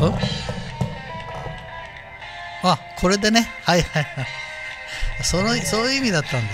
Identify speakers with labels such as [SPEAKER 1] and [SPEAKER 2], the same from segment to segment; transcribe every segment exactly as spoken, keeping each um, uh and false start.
[SPEAKER 1] あ、これでね。はいはいはい。その、そういう意味だったんだ。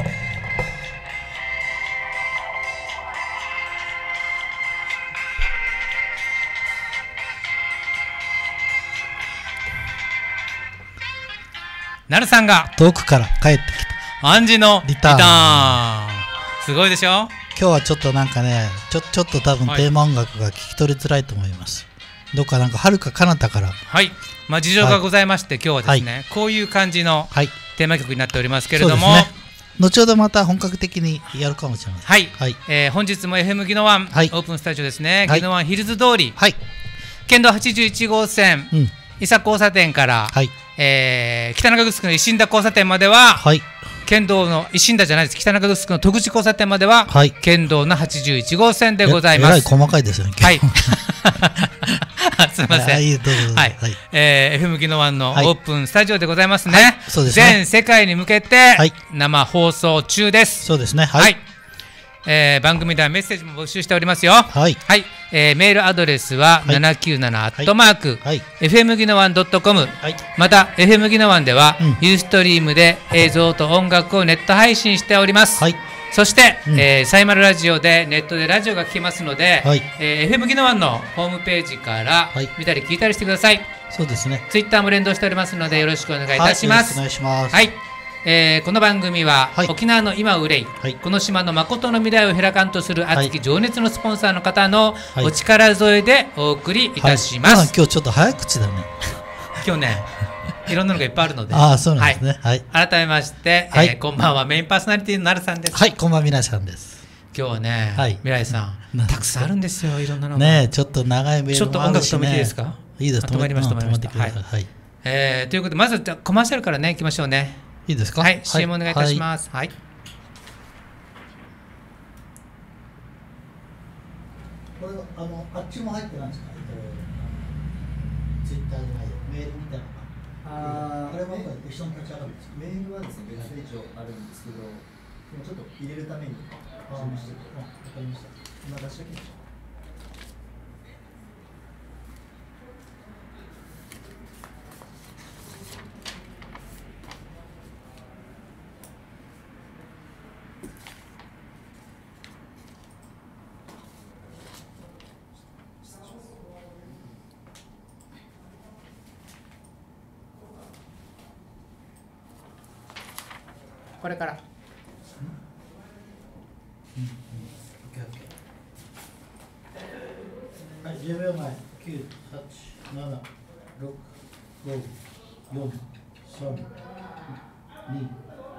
[SPEAKER 2] なるさんが
[SPEAKER 1] 遠くから帰ってきた。
[SPEAKER 2] アンジの
[SPEAKER 1] リターン
[SPEAKER 2] リターン。すごいでしょ。
[SPEAKER 1] 今日はちょっとなんかね、ちょ、ちょっと多分テーマ音楽が聞き取りづらいと思います。どっかなんか遥か彼方から。
[SPEAKER 2] はい。まあ事情がございまして、はい、今日はですね、はい、こういう感じのテーマ曲になっておりますけれども、ね、
[SPEAKER 1] 後ほどまた本格的にやるかもしれません。
[SPEAKER 2] はい。はい、えー、本日も エフエム ギノワン、はい、オープンスタジオですね。はい、ギノワンヒルズ通り、はい、県道はちじゅういち号線、うん、伊佐交差点から、はい、えー、北中城の石田交差点までは、はい、県道の石田じゃないです。北中城の戸口交差点までは、はい、県道のはちじゅういち号線でございます。
[SPEAKER 1] えらい細かいですよね。
[SPEAKER 2] はい。すみません。はい。はい。えー、エフエム ギノワンのオープンスタジオでございますね。はい、そうですね。全世界に向けて生放送中です。
[SPEAKER 1] そうですね。はい。
[SPEAKER 2] はい、えー、番組ではメッセージも募集しておりますよ。はい。はい。えー、メールアドレスはななきゅうななアットマーク エフエムギノワンドットコム。はい。また エフエム ギノワンでは、うん、ユーストリームで映像と音楽をネット配信しております。はい。そして、うん、えー、サイマルラジオでネットでラジオが聴けますので、はい、えー、エフエム ギノワンのホームページから見たり聞いたりしてください。はい、
[SPEAKER 1] そうですね。
[SPEAKER 2] ツイッターも連動しておりますのでよろしくお願いいたします。
[SPEAKER 1] はい、よろしくお願いします。
[SPEAKER 2] はい。えー、この番組は、はい、沖縄の今を憂い、はい、この島の誠の未来を開かんとする熱き情熱のスポンサーの方のお力添えでお送りいたします。はい、
[SPEAKER 1] 今日ちょっと早口だね。
[SPEAKER 2] 今日ね、いろんなのがいっぱいあるので。
[SPEAKER 1] ああ、そうなんですね。はい。
[SPEAKER 2] 改めまして、はい、えー、こんばんは、メインパーソナリティのなるさんです。
[SPEAKER 1] はい、こんばんは、みらいさんです。
[SPEAKER 2] 今日はね、はい、未来さん、たくさんあるんですよ、いろんなのが。
[SPEAKER 1] ねえ、ちょっと長いメールもあるし、ね、
[SPEAKER 2] ちょっと音楽止めていいですか。
[SPEAKER 1] いいです。
[SPEAKER 2] 止まりました、止まりました。はい。はい、えー、ということで、まずコマーシャルからね、いきましょうね。
[SPEAKER 1] いいですか。
[SPEAKER 2] はい、シーエム お願いいたします。はい。
[SPEAKER 1] これあのあっちも入ってないですか。ツイッターじゃないよ、メールみたいなのが。ああ、これも一緒に立ち上がるんです。
[SPEAKER 3] メールはですね、別ページあるんですけど、でもちょっと入れるために準備してる。わかりました。今出しときましょう。
[SPEAKER 2] これから。
[SPEAKER 1] はい、じゅうびょうまえ、きゅう、はち、なな、ろく、ご、よん、さん、に。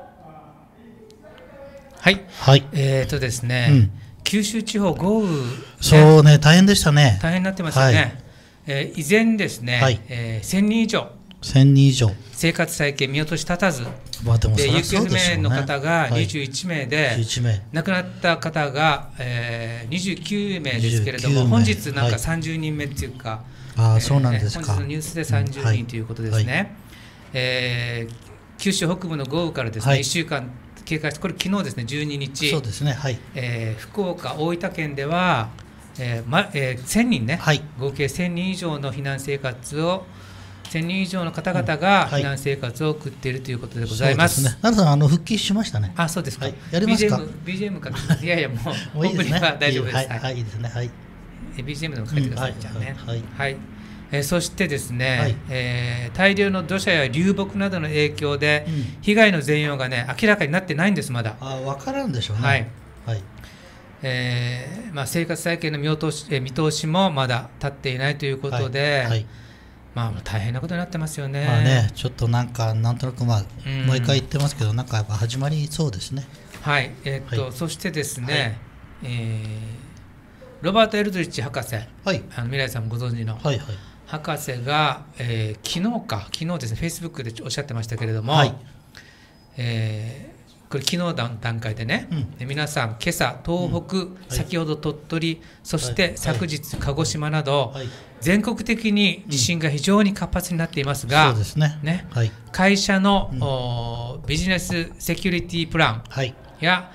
[SPEAKER 2] はい。はい。えっとですね、うん、九州地方豪雨、ね、
[SPEAKER 1] そうね、大変でしたね。
[SPEAKER 2] 大変になってますよね。はい、えー、依然ですね、はい、えー、せんにん以上。
[SPEAKER 1] せんにん以上。
[SPEAKER 2] 生活再建見落とし立たず、
[SPEAKER 1] まあ、でも
[SPEAKER 2] で行方不明の方がにじゅういちめいで、はい、亡くなった方が、えー、にじゅうきゅうめいですけれども、本日なんかさんじゅうにんめっていうか、
[SPEAKER 1] はい、あ、そうなんですか。
[SPEAKER 2] 本日のニュースでさんじゅうにんということですね。はい、えー、九州北部の豪雨からですね、はい、いっしゅうかん経過して、これ昨日ですね、じゅうににち、
[SPEAKER 1] そうですね、はい、
[SPEAKER 2] えー、福岡、大分県では、えーまえー、せんにんね、はい、合計せんにん以上の避難生活をせんにん以上の方々が避難生活を送っているということでございます。
[SPEAKER 1] そうですね。なるさん、あの復帰しましたね。
[SPEAKER 2] あ、そうですか。はい、
[SPEAKER 1] やりますか。
[SPEAKER 2] ビージーエム か。いやいや、もうオープニングは大丈夫です。はい、
[SPEAKER 1] はい、いいですね。はい。
[SPEAKER 2] ビージーエム でも書いてください、じゃあね。はい。はい。えー、そしてですね、はい、えー、大量の土砂や流木などの影響で、うん、被害の全容がね明らかになってないんです、まだ。
[SPEAKER 1] あ、分からんでしょうね。
[SPEAKER 2] はい。はい。えー、まあ生活再建の見通し、えー、見通しもまだ立っていないということで。はい。はい、まあ、大変なことになってますよね。
[SPEAKER 1] まあね、ちょっとなんかなんとなく、まあ、うん、もう一回言ってますけど、なんかやっぱ始まりそうですね。
[SPEAKER 2] はい、えー、っと、はい、そしてですね、はい、えー、ロバート・エルドリッチ博士、はい、あの未来さんもご存知の、はいはい、博士が、えー、昨日か昨日ですね、フェイスブックでおっしゃってましたけれども、はい、えーこれ昨日の段階でね、うん、皆さん今朝東北、うん、はい、先ほど鳥取、そして昨日鹿児島など、はい、全国的に地震が非常に活発になっていますが、
[SPEAKER 1] うん、そうですね、
[SPEAKER 2] ね、はい、会社の、うん、ビジネスセキュリティプランや、はい、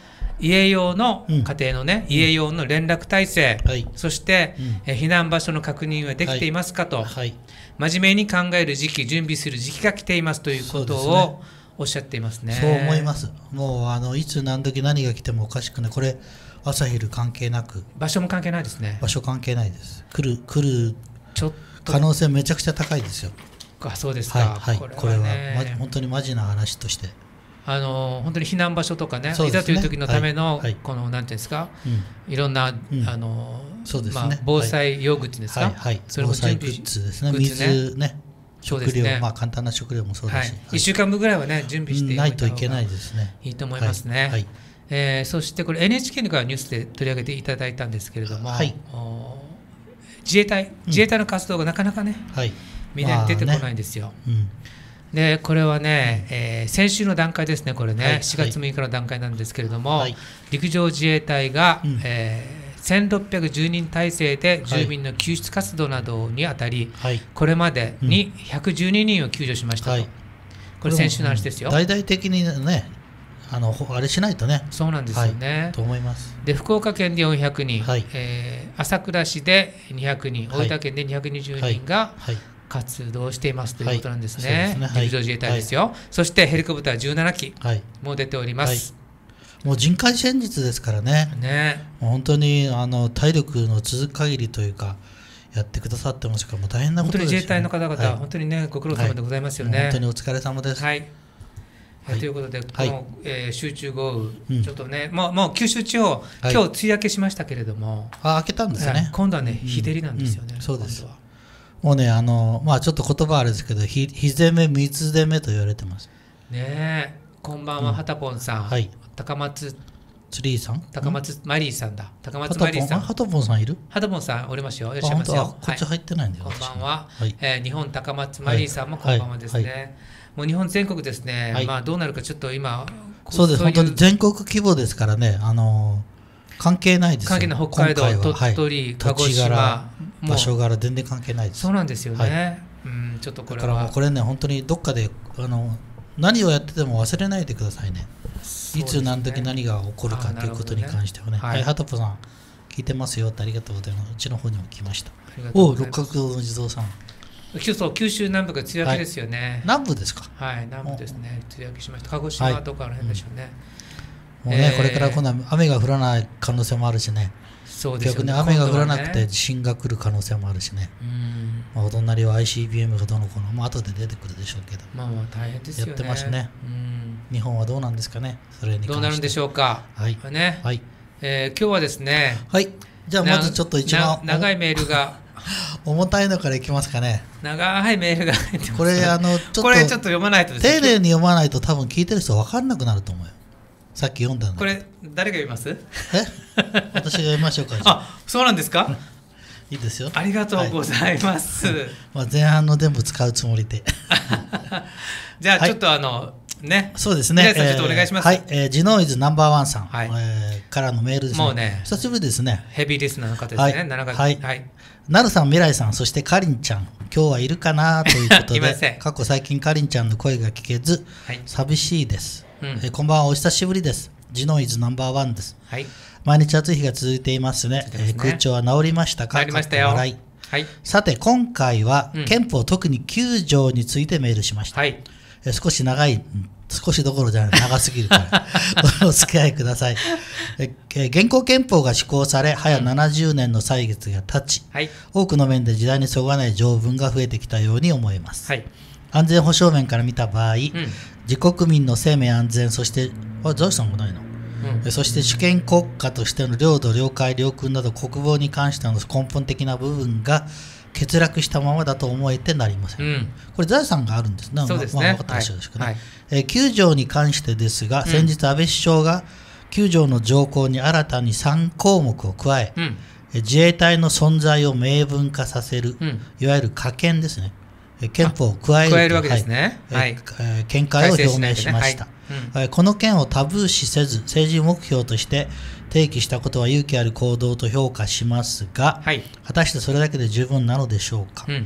[SPEAKER 2] 家用の、うん、家庭のね、家用の連絡体制、はい、そして、うんえ避難場所の確認はできていますかと、はいはい、真面目に考える時期、準備する時期が来ていますということをおっしゃっていますね。
[SPEAKER 1] そう思います。もうあのいつ何時何が来てもおかしくない。これ朝昼関係なく、
[SPEAKER 2] 場所も関係ないですね。
[SPEAKER 1] 場所関係ないです。来る来るちょっと可能性めちゃくちゃ高いですよ。
[SPEAKER 2] あ、そうですか。
[SPEAKER 1] はいはい、これは、これは、ま、本当にマジな話として。
[SPEAKER 2] あの本当に避難場所とかね、ねいざという時のための、はいはい、このなんていうんですか、うん、いろんな、うん、あのそうですね、まあ、防災用具っていうんですか、はいはい、それも準備
[SPEAKER 1] 防災グッズですね、水ね、食料、ね、まあ簡単な食料もそうですし、はい、
[SPEAKER 2] いっしゅうかんぶんぐらいはね準備して
[SPEAKER 1] ないといけないですね。
[SPEAKER 2] いいと思いますね。はいはい、えー、そしてこれ エヌエイチケー からニュースで取り上げていただいたんですけれども、はい、自衛隊自衛隊の活動がなかなかね、うんはい、メディアに出てこないんですよ。まあねうんでこれはね、えー、先週の段階ですね、これね、はい、しがつむいかの段階なんですけれども、はい、陸上自衛隊が、うんえー、せんろっぴゃくじゅうにん体制で住民の救出活動などにあたり、はい、これまでにひゃくじゅうににんを救助しましたと、はい、これ先週の話ですよ。
[SPEAKER 1] 大々的にね、あのあれしないとね。
[SPEAKER 2] そうなんですよね。
[SPEAKER 1] はい、と思います。
[SPEAKER 2] で福岡県でよんひゃくにん、はいえー、朝倉市でにひゃくにん、大分県でにひゃくにじゅうにんが、はいはい活動していますということなんですね。はい、陸上自衛隊ですよ、はい、そしてヘリコプターじゅうななきも出ております、
[SPEAKER 1] はい、もう人海戦術ですからね、ねもう本当にあの体力の続く限りというかやってくださってますから、もう大変なことですよね。
[SPEAKER 2] 本当に自衛隊の方々、はい、本当にねご苦労様でございますよね、はい、
[SPEAKER 1] 本当にお疲れ様です、
[SPEAKER 2] はいはい、ということで、この、はいえー、集中豪雨、うん、ちょっとね、もう、もう九州地方、はい、今日梅雨明けしましたけれども、
[SPEAKER 1] あ明けたんですね、はい、
[SPEAKER 2] 今度はね、日照りなんですよね、
[SPEAKER 1] うんうん、そうです。もうね、あのまあ、ちょっと言葉あれですけど、日攻め、水攻めと言われてます。
[SPEAKER 2] ねえ、こんばんは、はたぽんさん、はい、高松
[SPEAKER 1] ツリーさん、
[SPEAKER 2] 高松マリーさんだ、高松マリーさん、
[SPEAKER 1] はたぽんさんいる？
[SPEAKER 2] はたぽんさんおりますよ、いらっしゃいますよ。
[SPEAKER 1] こっち入ってないんだよ。
[SPEAKER 2] こんばんは、はいえー、日本高松マリーさんもこんばんはですね。はいはい、もう日本全国ですね、はい、まあどうなるかちょっと今、
[SPEAKER 1] そうです、本当に全国規模ですからね、あの関係ないですよ。
[SPEAKER 2] 関係ない、北海道、鳥取、はい、鹿児島。
[SPEAKER 1] 場所柄全然関係ないです。
[SPEAKER 2] そうなんですよね、はいうん、ちょっとこれは
[SPEAKER 1] だからもうこれね、本当にどっかであの何をやってても忘れないでください ね, ねいつ何時何が起こるかということに関してはね。はい、はたぽさん聞いてますよってありがとうございます。うちの方にも来ました。お六角堂の地蔵さん、
[SPEAKER 2] そう九州南部が梅雨明けですよね、はい、
[SPEAKER 1] 南部ですか。
[SPEAKER 2] はい南部ですね、梅雨明けしました。鹿児島とかの辺でしょうね、
[SPEAKER 1] はいうん、もうね、えー、これから今度は雨が降らない可能性もあるしね。そうですよね、逆に雨が降らなくて地震が来る可能性もあるしね。うんまあ、お隣は アイシービーエム がどの子の、まあ後で出てくるでしょうけど、
[SPEAKER 2] まあまあ大変ですよね。
[SPEAKER 1] やってますね。うん日本はどうなんですかね。それに関して
[SPEAKER 2] どうなるんでしょうか。はいねはいえー、今日はですね、
[SPEAKER 1] はいじゃあまずちょっと一番
[SPEAKER 2] 長いメールが
[SPEAKER 1] 重たいのからいきますかね。
[SPEAKER 2] 長いメールが入ってます、ね、
[SPEAKER 1] これあのちょっと
[SPEAKER 2] これちょっと読まないとです
[SPEAKER 1] ね、丁寧に読まないと多分聞いてる人分かんなくなると思うよ。さっき読んだの。
[SPEAKER 2] これ誰が読みます？え？
[SPEAKER 1] 私が読みましょうか。
[SPEAKER 2] あ、そうなんですか？
[SPEAKER 1] いいですよ。
[SPEAKER 2] ありがとうございます。はい
[SPEAKER 1] まあ前半の全部使うつもりで。
[SPEAKER 2] じゃあちょっとあの、はい、ね。
[SPEAKER 1] そうですね。
[SPEAKER 2] 皆さんちょっとお願いします。
[SPEAKER 1] えー、はい、えー、ジノイズナンバーワンさん、はいえー、からのメールですね。
[SPEAKER 2] もうね、
[SPEAKER 1] 久しぶりですね。
[SPEAKER 2] ヘビーリスナーの方ですね。はい、なながつ、
[SPEAKER 1] はいはい。なるさん、未来さん、そしてかりんちゃん、今日はいるかなということで、過去最近かりんちゃんの声が聞けず、はい、寂しいです、うんえー。こんばんは、お久しぶりです。ジノイズナンバーワンです。はい、毎日暑い日が続いていますね。すねえー、空調は治りましたか？
[SPEAKER 2] 治りましたよ。はい、
[SPEAKER 1] さて今回は、うん、憲法特にきゅう条についてメールしました。はい、えー、少し長い、少しどころじゃない長すぎるからお付き合いください。えー、現行憲法が施行され早ななじゅうねんの歳月が経ち、はい、多くの面で時代にそぐわない条文が増えてきたように思います。はい、安全保障面から見た場合、うん、自国民の生命安全、そしてあザイさんもないの、うん、そして主権国家としての領土領海領空など国防に関しての根本的な部分が欠落したままだと思えてなりません。うん、これ財産があるんですね。
[SPEAKER 2] そうですね。
[SPEAKER 1] まあ、分かってらっしゃるんですけどね。はいえー、きゅう条に関してですが、先日安倍首相がきゅう条の条項に新たにさんこうもくを加え、うん、自衛隊の存在を明文化させる、うん、いわゆる加憲ですね。憲法を加える
[SPEAKER 2] 加えるわけですね。
[SPEAKER 1] はい、えー、見解を表明しました。はいうん、この件をタブー視せず政治目標として提起したことは勇気ある行動と評価しますが、はい、果たしてそれだけで十分なのでしょうか。うん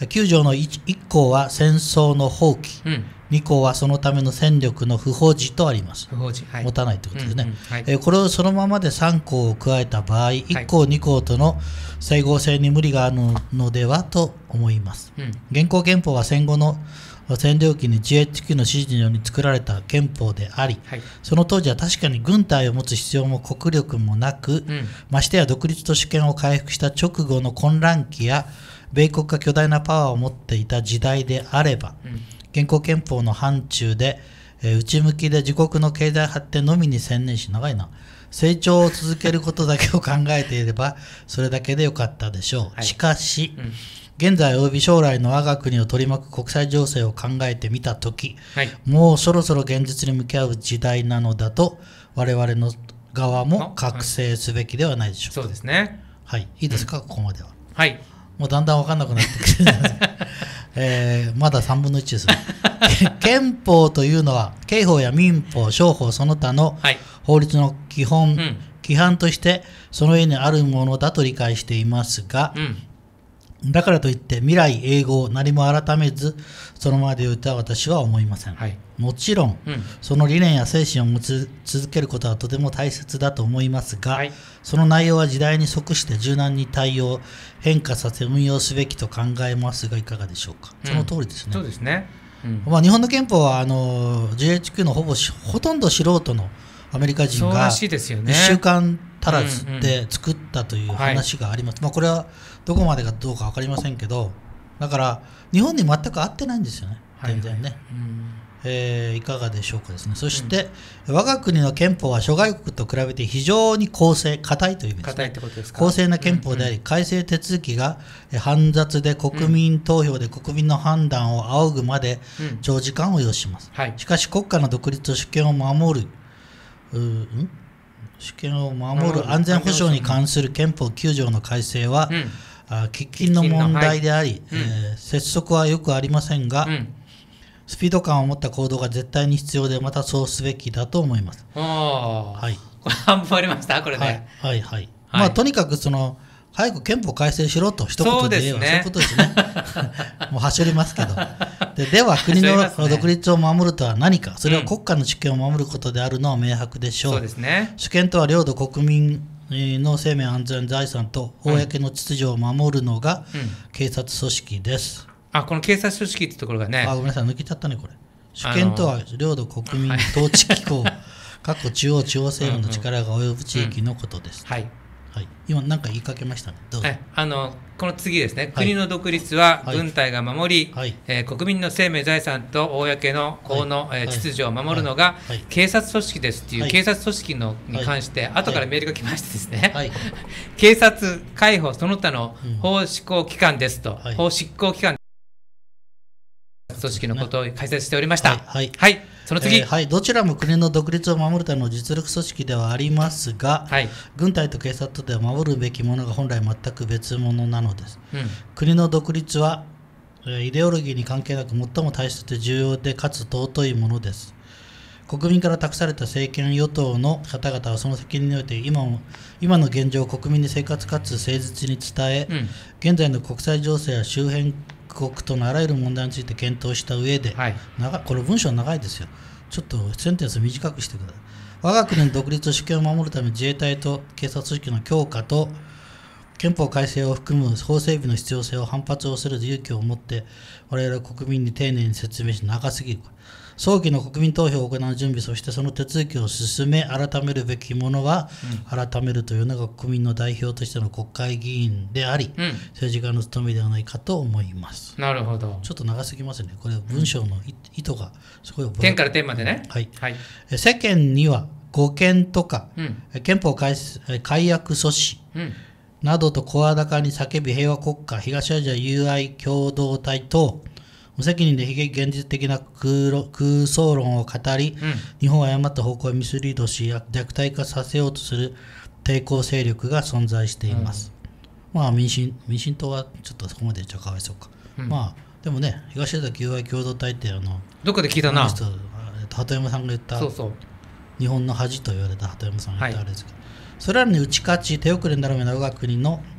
[SPEAKER 1] きゅう条の 1, いっ項は戦争の放棄、
[SPEAKER 2] うん、
[SPEAKER 1] に項はそのための戦力の不保持とあります。
[SPEAKER 2] 不保持、はい、
[SPEAKER 1] 持たないということですね、
[SPEAKER 2] うんうんはい、
[SPEAKER 1] えー、これをそのままでさん項を加えた場合、いっ項に項との整合性に無理があるのではと思います、うん、現行憲法は戦後の占領期に ジーエイチキュー の指示により作られた憲法であり、はい、その当時は確かに軍隊を持つ必要も国力もなく、うん、ましてや独立と主権を回復した直後の混乱期や米国が巨大なパワーを持っていた時代であれば、うん、現行憲法の範疇で、えー、内向きで自国の経済発展のみに専念し、長いな、成長を続けることだけを考えていればそれだけでよかったでしょう、はい、しかし、うん、現在および将来の我が国を取り巻く国際情勢を考えてみたとき、はい、もうそろそろ現実に向き合う時代なのだと我々の側も覚醒すべきではないでしょうか、
[SPEAKER 2] はい、そうですね、
[SPEAKER 1] はい、いいですか、うん、ここまでは。
[SPEAKER 2] はい、
[SPEAKER 1] もうだんだん分かんなくなってきてえー、まださんぶんのいちです憲法というのは刑法や民法、商法その他の法律の基本、はい、うん、規範としてその上にあるものだと理解していますが、うん、だからといって未来永劫何も改めずそのままで言うとは私は思いません、はい、もちろん、うん、その理念や精神を持ち続けることはとても大切だと思いますが、はい、その内容は時代に即して柔軟に対応変化させ運用すべきと考えますがいかがでしょうか、うん、その通りですね。
[SPEAKER 2] そうですね、うん、
[SPEAKER 1] まあ、日本の憲法はあの ジーエイチキュー のほぼほとんど素人のアメリカ人がいっしゅうかん足らずで作ったという話があります、うんうん、まあ、これはどこまでかどうか分かりませんけど、だから日本に全く合ってないんですよね、全然ね、はい、うん、えー、いかがでしょうかですね。そして、うん、我が国の憲法は諸外国と比べて非常に公正、固いという意味ですね。
[SPEAKER 2] 固いってことですか。
[SPEAKER 1] 公正な憲法であり、うんうん、改正手続きが煩雑で国民投票で国民の判断を仰ぐまで長時間を要します、うんはい、しかし国家の独立と主権を守るう、ん、主権を守る安全保障に関する憲法きゅう条の改正は、うん、あ喫緊の問題であり、はい、えー、拙速はよくありませんが、うん、スピード感を持った行動が絶対に必要で、またそうすべきだと思います。
[SPEAKER 2] はい、これ半分ありましたこれね。
[SPEAKER 1] はいはいはい、はい、まあとにかくその早く憲法改正しろと一言で言えばそういうことですね。もう走りますけど。で, では国の独立を守るとは何か、それは国家の主権を守ることであるのは明白でしょう。
[SPEAKER 2] そうですね、
[SPEAKER 1] 主権とは領土国民の生命安全財産と公の秩序を守るのが警察組織です、
[SPEAKER 2] うん、あこの警察組織ってところがね、
[SPEAKER 1] あごめんなさい抜けちゃったねこれ。主権とは領土国民統治機構、各中央地方政府の力が及ぶ地域のことです、うんうん、はいはい、今何か言いかけましたね。どうぞ。
[SPEAKER 2] あのこの次ですね、はい、国の独立は軍隊が守り、はい、えー、国民の生命財産と公の公の、はい、えー、秩序を守るのが警察組織ですっていう、はい、警察組織のに関して、はい、後からメールが来ましてですね、はい、警察、海保その他の法執行機関ですと、うん、法執行機関組織のことを解説しておりました。はい、はいはい、その次、
[SPEAKER 1] えーはい、どちらも国の独立を守るための実力組織ではありますが、はい、軍隊と警察とでは守るべきものが本来全く別物なのです、うん、国の独立は、えー、イデオロギーに関係なく最も大切で重要でかつ尊いものです。国民から託された政権与党の方々はその責任において 今, も今の現状を国民に生活かつ誠実に伝え、うん、現在の国際情勢や周辺国とのあらゆる問題について検討した上で、はい、長これ文章長いですよ。ちょっとセンテンス短くしてください。我が国の独立と主権を守るため自衛隊と警察組織の強化と憲法改正を含む法整備の必要性を反発をする勇気を持って我々は国民に丁寧に説明し、長すぎる早期の国民投票を行う準備、そしてその手続きを進め改めるべきものは、うん、改めるというのが国民の代表としての国会議員であり、うん、政治家の務めではないかと思います。
[SPEAKER 2] なるほど。
[SPEAKER 1] ちょっと長すぎますね。これ文章の意図がすごい、
[SPEAKER 2] 点から点までね、
[SPEAKER 1] はいはい、世間には護憲とか、うん、憲法改改約阻止、うんなどと声高に叫び平和国家、東アジア友愛共同体等、無責任で非現実的な空, 空想論を語り、うん、日本を誤った方向へミスリードし、弱体化させようとする抵抗勢力が存在しています。うん、まあ民進、民進党はちょっとそこまで言っちゃかわいそうか。うん、まあでもね、東アジア友愛共同体ってあの
[SPEAKER 2] どこで聞いたな。
[SPEAKER 1] 鳩山さんが言った、
[SPEAKER 2] そうそう
[SPEAKER 1] 日本の恥と言われた鳩山さんが言ったあれですけど。はい、それらに打ち勝ち手遅れになるような我が国の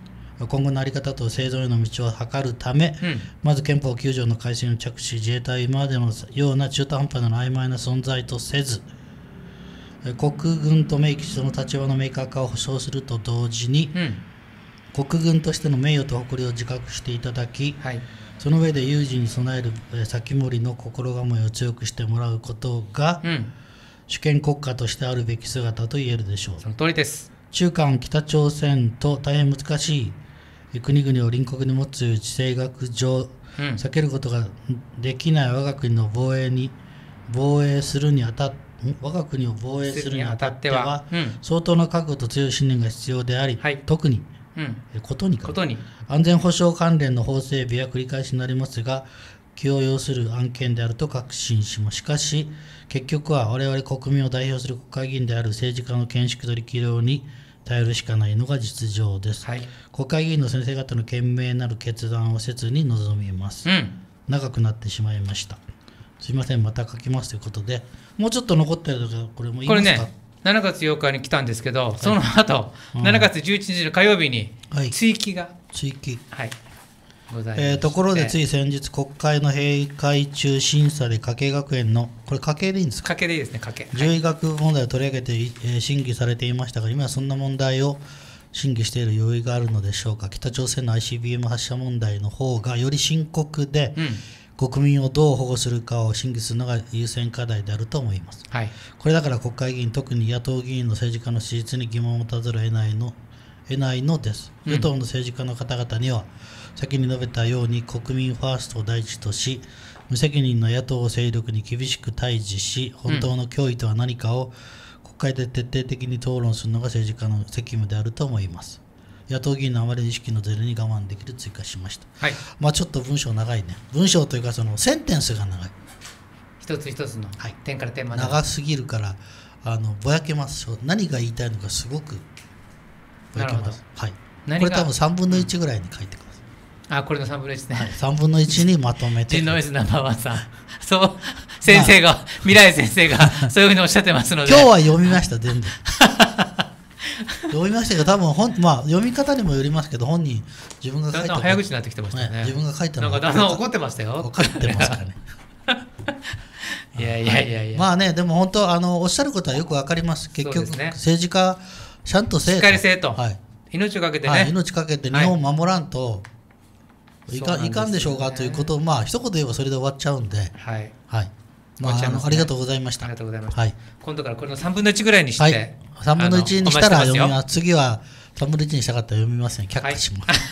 [SPEAKER 1] 今後の在り方と生存への道を図るため、うん、まず憲法きゅう条の改正に着手し、自衛隊は今までのような中途半端な曖昧な存在とせず、国軍と明記しその立場の明確化を保障すると同時に、うん、国軍としての名誉と誇りを自覚していただき、はい、その上で有事に備える先盛りの心構えを強くしてもらうことが、うん、主権国家としてあるべき姿と言えるでしょう。
[SPEAKER 2] その通りです。
[SPEAKER 1] 中韓北朝鮮と大変難しい国々を隣国に持つ地政学上、うん、避けることができない我が国の防衛に防衛するにあたって我が国を防衛するにあたっては、うん、相当な覚悟と強い信念が必要であり、はい、特に、うん、ことにことに安全保障関連の法整備は繰り返しになりますが気を要する案件であると確信します。しかし結局は我々国民を代表する国会議員である政治家の見識と力量に頼るしかないのが実情です、はい、国会議員の先生方の賢明なる決断を切に望みます、うん、長くなってしまいました。すいません、また書きますということで、もうちょっと残ってるので、これも言いますか。
[SPEAKER 2] これね、しちがつようかに来たんですけど、はい、その後、うん、しちがつじゅういちにちの火曜日に追記が、はい、
[SPEAKER 1] 追記、
[SPEAKER 2] はい、
[SPEAKER 1] ございまして、えー、ところでつい先日、国会の閉会中審査で加計学園の、これ、加計でいいんですか。
[SPEAKER 2] 加計でいいですね、加計。
[SPEAKER 1] 獣医学問題を取り上げて、えー、審議されていましたが、今はそんな問題を審議している余裕があるのでしょうか。北朝鮮の アイシービーエム 発射問題の方がより深刻で、うん国民をどう保護するかを審議するのが優先課題であると思います、はい、これだから国会議員特に野党議員の政治家の支持率に疑問を持たざるを得ないの、得ないのです、うん、与党の政治家の方々には先に述べたように国民ファーストを第一とし無責任な野党勢力に厳しく対峙し本当の脅威とは何かを国会で徹底的に討論するのが政治家の責務であると思います。野党議員のあまり意識のゼロに我慢できる追加しました、はい、まあちょっと文章長いね。文章というかそのセンテンスが長い、
[SPEAKER 2] 一つ一つの点から点まで、
[SPEAKER 1] はい、長すぎるからあのぼやけます。何が言いたいのかすごくぼやけます、はい、これ多分さんぶんのいちぐらいに書いてください、
[SPEAKER 2] うん、あこれのさんぶんのいちね、はい、
[SPEAKER 1] さんぶんのいちにまとめて
[SPEAKER 2] ジンノイズナンバーワンさんそう先生が、まあ、未来先生がそういうふうにおっしゃってますので
[SPEAKER 1] 今日は読みました全部読みましたけど多分本、まあ、読み方にもよりますけど本人自分が書いた
[SPEAKER 2] だんだん早口になってきてましたね、ね
[SPEAKER 1] 自分が書いたの
[SPEAKER 2] なんかだんだん怒ってましたよ
[SPEAKER 1] 怒ってますかね
[SPEAKER 2] いやいやいやいや、
[SPEAKER 1] まあねでも本当あのおっしゃることはよくわかります。結局、ね、政治家ちゃんとせえと
[SPEAKER 2] しっかりせえと、
[SPEAKER 1] はい、
[SPEAKER 2] 命をかけてね、
[SPEAKER 1] はい、命かけて日本を守らんと、はい、い, かんいかんでしょうかということをまあ一言言えばそれで終わっちゃうんで、はいはいまあ、あのありがとうございました。
[SPEAKER 2] ありがとうございました、はい、今度からこれのさんぶんのいちぐらいにして、はい、
[SPEAKER 1] さんぶんのいちにしたら読みます。次はさんぶんのいちにしたかったら読みません。却下します、はい、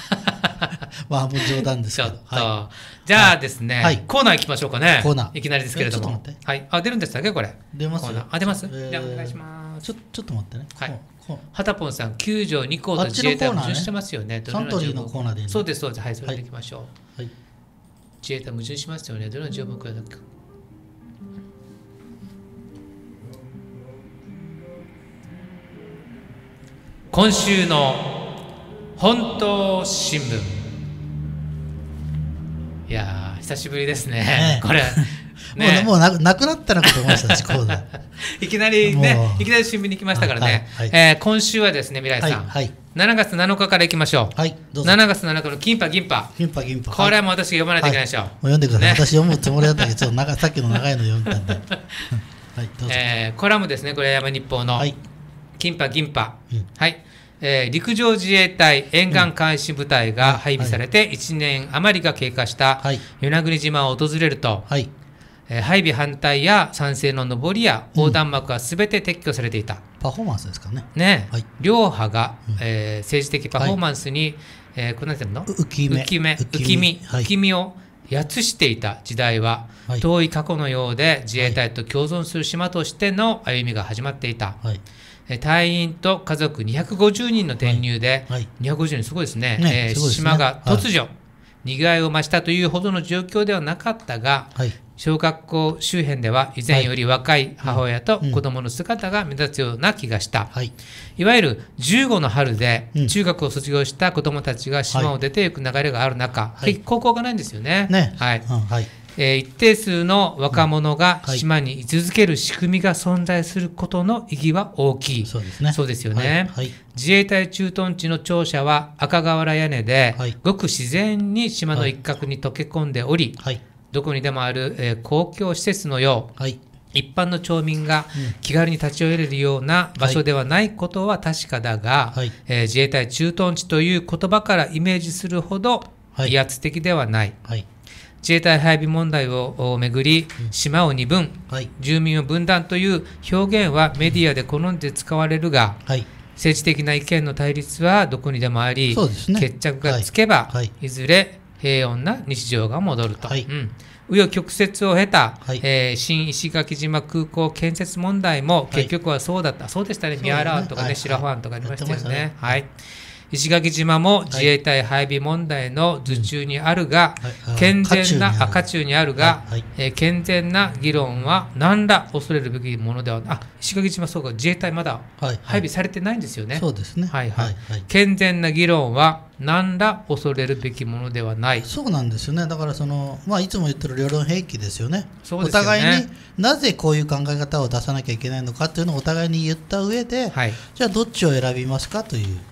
[SPEAKER 1] まあもう冗談ですけど
[SPEAKER 2] ちょっと、はい、じゃあですね、はい、コーナー行きましょうかね。
[SPEAKER 1] コーナー
[SPEAKER 2] いきなりですけれども、
[SPEAKER 1] ちょっと待って、
[SPEAKER 2] はい、あ出るんでしたっけこれ。
[SPEAKER 1] 出ますよ。
[SPEAKER 2] あ出ます、えー、じゃあお願いします。
[SPEAKER 1] ちょちょっと待ってね。
[SPEAKER 2] はいはたぽんさんきゅうじょうにこうと自衛隊矛盾してますよね。
[SPEAKER 1] サントリーのコーナーでいいの。
[SPEAKER 2] そうですそうです。はいそれでいきましょう、
[SPEAKER 1] はい、
[SPEAKER 2] 自衛隊矛盾しますよね。どの条文くらいだっけ。今週の本当新聞。いやー久しぶりですね、ねこれ
[SPEAKER 1] ね、もうなくなったのかと思いましたしコーナー
[SPEAKER 2] いきなりねいきなり新聞に来ましたからね、はいはいえー、今週はですね未来さん、はいはい、しちがつなのかからいきましょう、はい、どうぞしちがつなのかのキンパ銀パ
[SPEAKER 1] 銀パ銀パ
[SPEAKER 2] これはもう私が読まないといけないでしょう、
[SPEAKER 1] はい、もう読んでください、ね、私読むつもりだったけどちょっと長さっきの長いの読んだんで、はいどうぞ
[SPEAKER 2] えー、コラムですねこれ山日報の、はい、キンパ銀パ、うん、はいえー、陸上自衛隊沿岸監視部隊が配備されていちねん余りが経過した与那国島を訪れると、はいえー、配備反対や賛成の上りや横断幕はすべて撤去されていた、うん、
[SPEAKER 1] パフォーマンスですかね、
[SPEAKER 2] ねはい、両派が、うんえー、政治的パフォーマンスに、はいえー、これ何て言うの
[SPEAKER 1] 浮き目
[SPEAKER 2] 浮き目浮き身、はい、浮き身をやつしていた時代は、はい、遠い過去のようで自衛隊と共存する島としての歩みが始まっていた、はい隊員と家族にひゃくごじゅうにんの転入で、はいはい、にひゃくごじゅうにんすごいですね、ねえー、すごいですね島が突如、はい、にぎわいを増したというほどの状況ではなかったが、はい、小学校周辺では以前より若い母親と子どもの姿が目立つような気がした、はい、いわゆるじゅうごの春で中学を卒業した子どもたちが島を出ていく流れがある中、はい、高校がないんですよね、ねはいうんはいえー、一定数の若者が島に居続ける仕組みが存在することの意義は大きい。
[SPEAKER 1] そうですね。
[SPEAKER 2] そうですよね。
[SPEAKER 1] はいはい、
[SPEAKER 2] 自衛隊駐屯地の庁舎は赤瓦屋根で、はい、ごく自然に島の一角に溶け込んでおり、はい、どこにでもある、えー、公共施設のよう、はい、一般の町民が気軽に立ち寄れるような場所ではないことは確かだが、はい、えー、自衛隊駐屯地という言葉からイメージするほど威圧的ではない。はいはい、自衛隊配備問題をめぐり、島を二分、はい、住民を分断という表現はメディアで好んで使われるが、はい、政治的な意見の対立はどこにでもあり、ね、決着がつけば、はいはい、いずれ平穏な日常が戻ると。はい、うん、紆余曲折を経た、はい、えー、新石垣島空港建設問題も結局はそうだった、はい、そうでしたね、ミアラ湾とかね、はい、白湾とかありましたよね。はい、石垣島も自衛隊配備問題の頭中にあるが、はい、健全な渦中にあるが、はいはい、えー、健全な議論は何ら恐れるべきものではない。あ、石垣島、そうか、自衛隊まだ配備されてないんですよね。はいはい、
[SPEAKER 1] そうですね。
[SPEAKER 2] はいはいはい、健全な議論は何ら恐れるべきものではない。
[SPEAKER 1] そうなんですよね。だからその、まあ、いつも言ってる両論併記ですよね。そうですよね。お互いになぜこういう考え方を出さなきゃいけないのかっていうのをお互いに言った上で、はい、じゃあどっちを選びますかという、うん、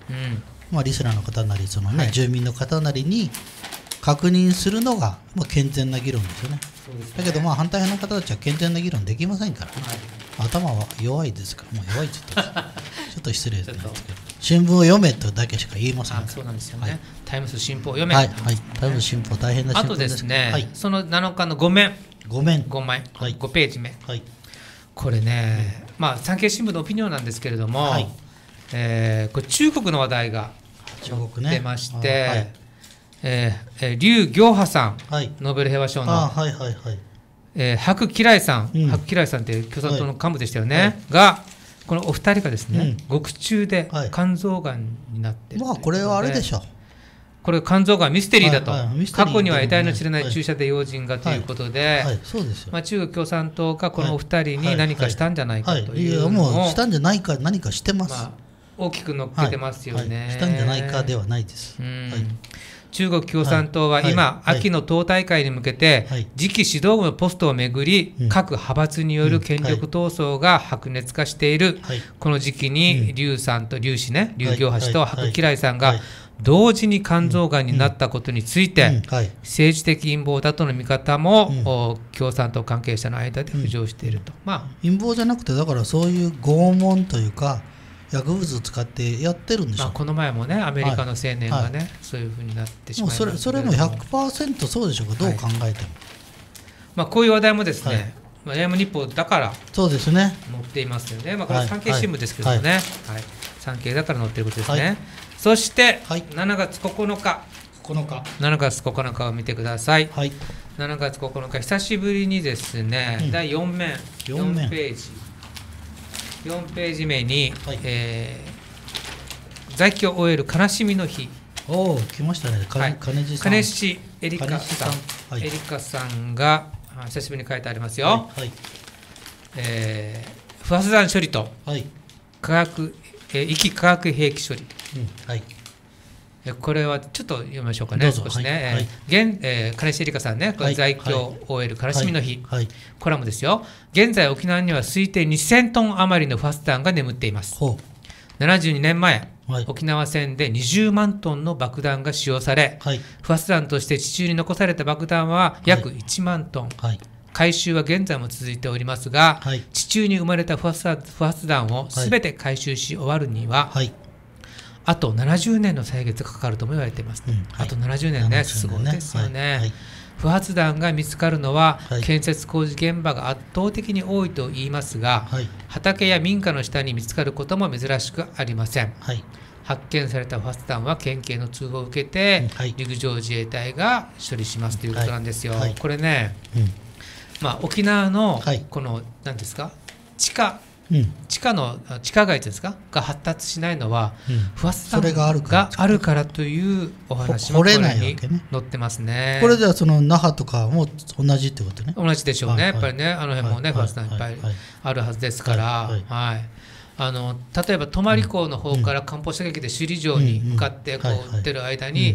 [SPEAKER 1] まあ、リスナーの方なりその、ね、はい、住民の方なりに確認するのが、まあ、健全な議論ですよね。そうですね。だけどまあ反対派の方たちは健全な議論できませんから、ね、はい、頭は弱いですから、もう弱いって言ってちょっと失礼ですけど、新聞を読めとだけしか言いませんから。
[SPEAKER 2] あ、そうなんですよね。はい、タイムス新報を読め、
[SPEAKER 1] はいはい、タイムス新報大変な新聞です。
[SPEAKER 2] あとですね、はい、そのなのかのごめん
[SPEAKER 1] ごめん
[SPEAKER 2] ごまい、はい、ごページ目、はい、これね、うん、まあ産経新聞のオピニオンなんですけれども、はい、えー、これ中国の話題が出まして、はい、えー、劉暁波さん、はい、ノーベル平和賞の、あ、はいはいはい、えー、白吉来さん、うん、白吉来さんって共産党の幹部でしたよね、はい、がこのお二人がですね、うん、獄中で肝臓がんになっている、
[SPEAKER 1] まあこれはあれでしょう、
[SPEAKER 2] これ肝臓がんミステリーだと、はいはい、過去には得体の知れない注射で要人がということで、中国共産党がこのお二人に何かしたんじゃないかというのを、
[SPEAKER 1] もうしたんじゃないか、何かしてます、まあ、
[SPEAKER 2] 大きく乗っけてますよね、
[SPEAKER 1] はいはい、したんじゃないかではないです、うん、はい、
[SPEAKER 2] 中国共産党は今、はい、秋の党大会に向けて、はい、次期指導部のポストをめぐり、うん、各派閥による権力闘争が白熱化している、はい、この時期に劉さんと劉氏ね、劉暁波氏と白吉来さんが同時に肝臓がんになったことについて、うんうん、はい、政治的陰謀だとの見方も、うん、共産党関係者の間で浮上していると、うん、まあ、
[SPEAKER 1] 陰謀じゃなくて、だからそういう拷問というか薬物を使ってやってるんでしょう、まあ、
[SPEAKER 2] この前もね、アメリカの青年がね、はいはい、そういうふうになってしまいましたけれども、
[SPEAKER 1] それ、それも ひゃくパーセント そうでしょうか、どう考えても、はい、
[SPEAKER 2] まあ、こういう話題もですね、はい、まあ、エーエム日報だから
[SPEAKER 1] そうですね、
[SPEAKER 2] 載っていますよね、まあ、これは産経新聞ですけどね、はいはいはい、産経だから載っていることですね、はい、そして、はい、しちがつここのか、
[SPEAKER 1] ここのか
[SPEAKER 2] しちがつここのかを見てください、はい、しちがつここのか、久しぶりにですね、うん、だいよん面、よんページ、よんページ目に、はい、えー、在京 オーエル 悲しみの日、
[SPEAKER 1] おお、来ましたね、
[SPEAKER 2] はい、金地さん、金地エリカさん、はい、エリカさんが久しぶりに書いてありますよ、はいはい、えー、不発弾処理と、はい、化学、えー、遺棄化学兵器処理、うん、はい、これはちょっと読みましょうかね、少しね、はいはい、現えー、金地エリカさんね、これ在京 オーエル 悲しみの日、はいはい、コラムですよ。現在沖縄には推定にせんトン余りの不発弾が眠っています。ななじゅうにねんまえ、はい、沖縄戦でにじゅうまんトンの爆弾が使用され、はい、不発弾として地中に残された爆弾は約いちまんトン、はい、回収は現在も続いておりますが、はい、地中に生まれた不発弾をすべて回収し終わるには、はい、あとななじゅうねんの歳月がかかるとも言われています、うん、はい、あとななじゅうねんね、すごいですよね、はいはい、不発弾が見つかるのは、はい、建設工事現場が圧倒的に多いと言いますが、はい、畑や民家の下に見つかることも珍しくありません、はい、発見された不発弾は県警の通報を受けて、はい、陸上自衛隊が処理しますということなんですよ、はいはい、これね、うん、まあ、沖縄のこの何ですか、地下うん、地下の地下街ですかが発達しないのは、うん、不発弾があるからというお話もこれに載ってますね。
[SPEAKER 1] これではその那覇とかも同じってことね。
[SPEAKER 2] 同じでしょうね、はいはい、やっぱりね、あの辺もね、はい、不発弾いっぱいあるはずですから、はいはいはい、あの例えば泊港の方から艦砲射撃で首里城に向かってこう撃ってる間に、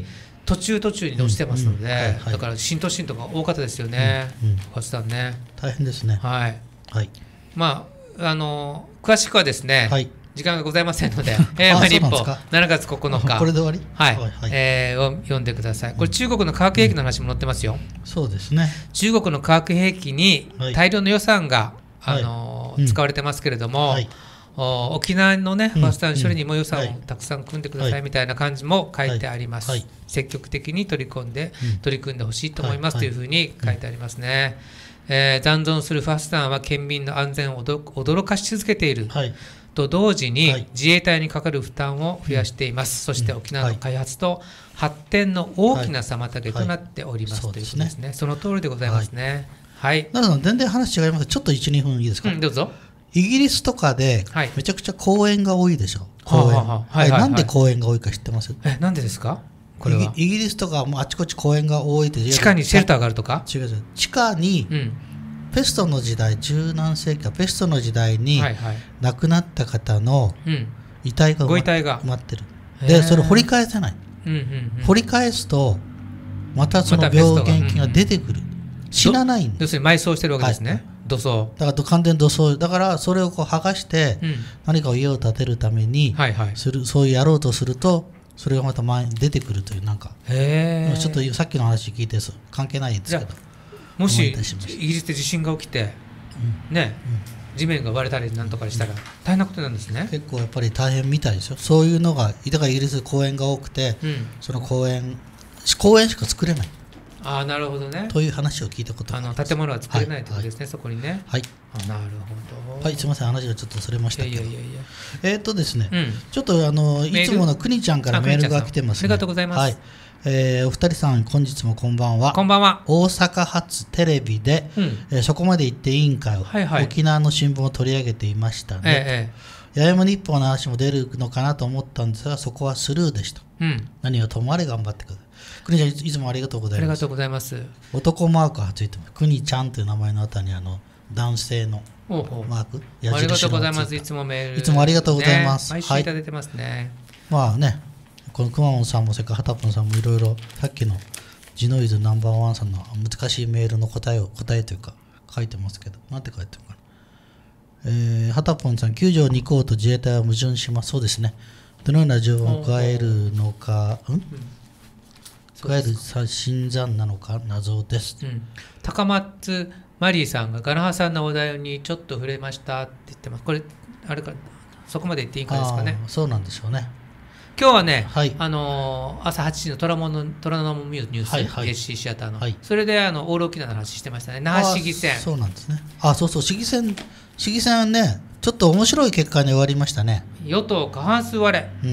[SPEAKER 2] 途中途中に落ちてますので、だから新都心とか多かったですよね、ファスターね。
[SPEAKER 1] 大変ですね。
[SPEAKER 2] はい、
[SPEAKER 1] はい、
[SPEAKER 2] まああの詳しくはですね、はい、時間がございませんので、えー、日報しちがつここのか、
[SPEAKER 1] これで終わり、
[SPEAKER 2] はいはい、えー、を読んでください。これ中国の化学兵器の話も載ってますよ。
[SPEAKER 1] うん、そうですね。
[SPEAKER 2] 中国の化学兵器に大量の予算が、はい、あの、はい、使われてますけれども、はい、沖縄のね、ファスターの処理にも予算をたくさん組んでくださいみたいな感じも書いてあります。はいはい、積極的に取り込んで、うん、取り組んでほしいと思いますというふうに書いてありますね。えー、残存するファスターは県民の安全を驚かし続けている、はい、と同時に自衛隊にかかる負担を増やしています。はい、そして沖縄の開発と発展の大きな妨げとなっております、はい、ということですね。その通りでございますね。はい。
[SPEAKER 1] なるほど、全然話違います。ちょっといち、にふんいいですか。
[SPEAKER 2] うん、どうぞ。
[SPEAKER 1] イギリスとかでめちゃくちゃ公園が多いでしょ。公園。なんで公園が多いか知ってます？
[SPEAKER 2] え、なんでですか？これは。
[SPEAKER 1] イギリスとかもうあちこち公園が多いで。
[SPEAKER 2] 地下にシェルターがあるとか？
[SPEAKER 1] 違う違う。地下に、うん、ペストの時代、十何世紀かペストの時代に亡くなった方の遺体が埋まってる。で、それ掘り返せない。うんうんうん、掘り返すとまたその病原菌が出てくる。死なないんです。
[SPEAKER 2] 要するに埋葬してるわけですね。はい、土葬。
[SPEAKER 1] だから完全土葬。だからそれをこう剥がして何かを家を建てるためにする、そういうやろうとするとそれがまた前に出てくるという、なんかへちょっとさっきの話聞いて関係ないんですけど、
[SPEAKER 2] もしイギリスで地震が起きて、うんねうん、地面が割れたりなんとかしたら大変なことなんですね。
[SPEAKER 1] 結構やっぱり大変みたいですよ。そういうのがだからイギリス公園が多くて、うん、その公園公園しか作れない。
[SPEAKER 2] ああ、なるほどね。
[SPEAKER 1] という話を聞いたことがあります。
[SPEAKER 2] あの建物は作れないということですね、はい、そこにね。
[SPEAKER 1] はい。
[SPEAKER 2] あ、なるほど。
[SPEAKER 1] はい、すみません、話がちょっとそれましたけど。いやいやいやいや。えー、っとですね、うん、ちょっとあのいつものくにちゃんからメールが来てます、ね。
[SPEAKER 2] ありがとうございます。はい。
[SPEAKER 1] えー、お二人さん、本日もこんばんは。
[SPEAKER 2] こんばんは。
[SPEAKER 1] 大阪発テレビで、うんえー、そこまで行って委員会を、はいはい、沖縄の新聞を取り上げていましたね。ええ、八重山日報の話も出るのかなと思ったんですが、そこはスルーでした。うん、何はともあれ頑張ってください。くにちゃん、いつもありがとうございます。
[SPEAKER 2] ありがとうございます。
[SPEAKER 1] 男マークがついてます。くにちゃんという名前のあたりにあの男性のマーク、
[SPEAKER 2] 矢印のついた。ありがとうございます。いつもメール、ね、
[SPEAKER 1] いつもありがとうございます。
[SPEAKER 2] 毎週いただいてますね。
[SPEAKER 1] はい、まあね、このくまモンさんもそれからはたぽんさんもいろいろさっきのジノイズナンバーワンさんの難しいメールの答えを答えというか書いてますけど、なんて書いてるかな。えー、はたぽんさん、きゅう条に項と自衛隊は矛盾します。そうですね。どのような情報を加えるのか、うん、加える新参なのか謎です、うん、
[SPEAKER 2] 高松マリーさんがガナハさんのお題にちょっと触れましたって言ってます。これあれか、そこまで言っていいかですかね。
[SPEAKER 1] そうなんでしょうね。
[SPEAKER 2] 今日はね、はい、あのー、朝はちじの虎ノ門のニュース、はいはい、エーシー シアターの、はい、それであのオール沖縄の話してましたね。那覇市議選。
[SPEAKER 1] そうなんですね。あ、そうそう、市議選、市議選はね、ちょっと面白い結果に終わりましたね。
[SPEAKER 2] 与党過半数割れ、うん、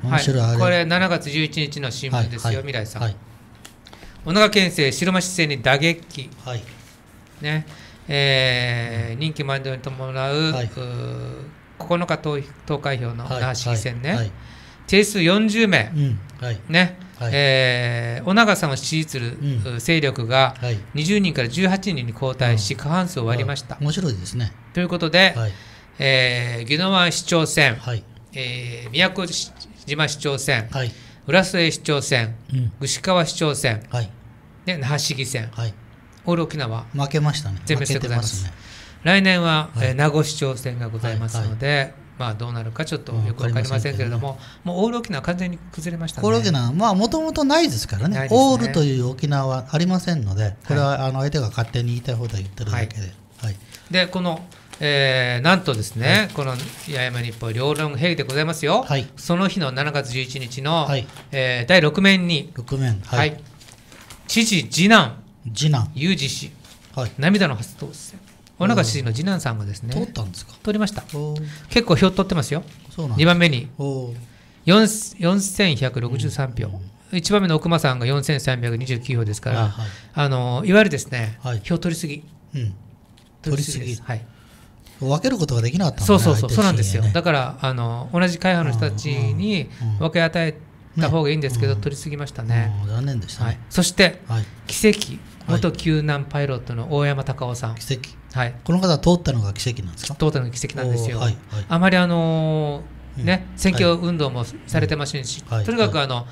[SPEAKER 2] 面白い、はい、これしちがつじゅういちにちの新聞ですよ、はいはい、未来さん、はい、小長県政白間市政に打撃、はいねえーうん、任期満了に伴う、はい、うここのか 投, 投開票の那覇市議選ね、はいはいはい、定数よんじゅうめい、うんはいねはいえー、小長さんを支持する、うん、勢力がにじゅうにんからじゅうはちにんに後退し、うん、過半数を割りました、
[SPEAKER 1] うん、面白いですね。
[SPEAKER 2] ということで、はいえー、宜野湾市長選、はいえー、宮古島市長選、はい、浦添市長選、うん、串川市長選、はい、で那覇市議選、はい、オール沖縄
[SPEAKER 1] 負けましたね。
[SPEAKER 2] 全滅でございます。ますね、来年は、はいえー、名護市長選がございますので、はいはいまあ、どうなるかちょっとよく分かりませんけれども、ね、もうオール沖縄完全に崩れましたね。
[SPEAKER 1] オール沖縄まあもともとないですから ね, ねオールという沖縄はありませんので、これは、はい、あの相手が勝手に言いたい放題言ってるだけで、はいはい、で
[SPEAKER 2] このえー、なんとですね、はい、この八重山日報両論兵でございますよ、はい、その日のしちがつじゅういちにちの、はいえー、だいろく面に
[SPEAKER 1] ろく面、はいはい、
[SPEAKER 2] 知事次男
[SPEAKER 1] 次男
[SPEAKER 2] 有事氏、はい、涙の初当選小長知事の次男さんがですね
[SPEAKER 1] 通ったんですか。
[SPEAKER 2] 通りました。結構票取ってますよ。そうなんにばんめによんせんひゃくろくじゅうさんひょう、うん、いちばんめの奥間さんがよんせんさんびゃくにじゅうきゅうひょうですから、はいはい、あのいわゆるですね、はい、票取りすぎ、うん、
[SPEAKER 1] 取りすぎです、はい分けることができなかったん
[SPEAKER 2] だね。そうそうそう、そうなんですよ。だからあの同じ会派の人たちに分け与えた方がいいんですけど、ね、取りすぎましたね。
[SPEAKER 1] 残念でしたね。はい、
[SPEAKER 2] そして、はい、奇跡元救難パイロットの大山隆夫さん。
[SPEAKER 1] 奇跡。はい。この方は通ったのが奇跡なんですか。
[SPEAKER 2] 通ったのが奇跡なんですよ。はいはい、あまりあのー、ね、うん、選挙運動もされてませんし、はい、とにかくあの、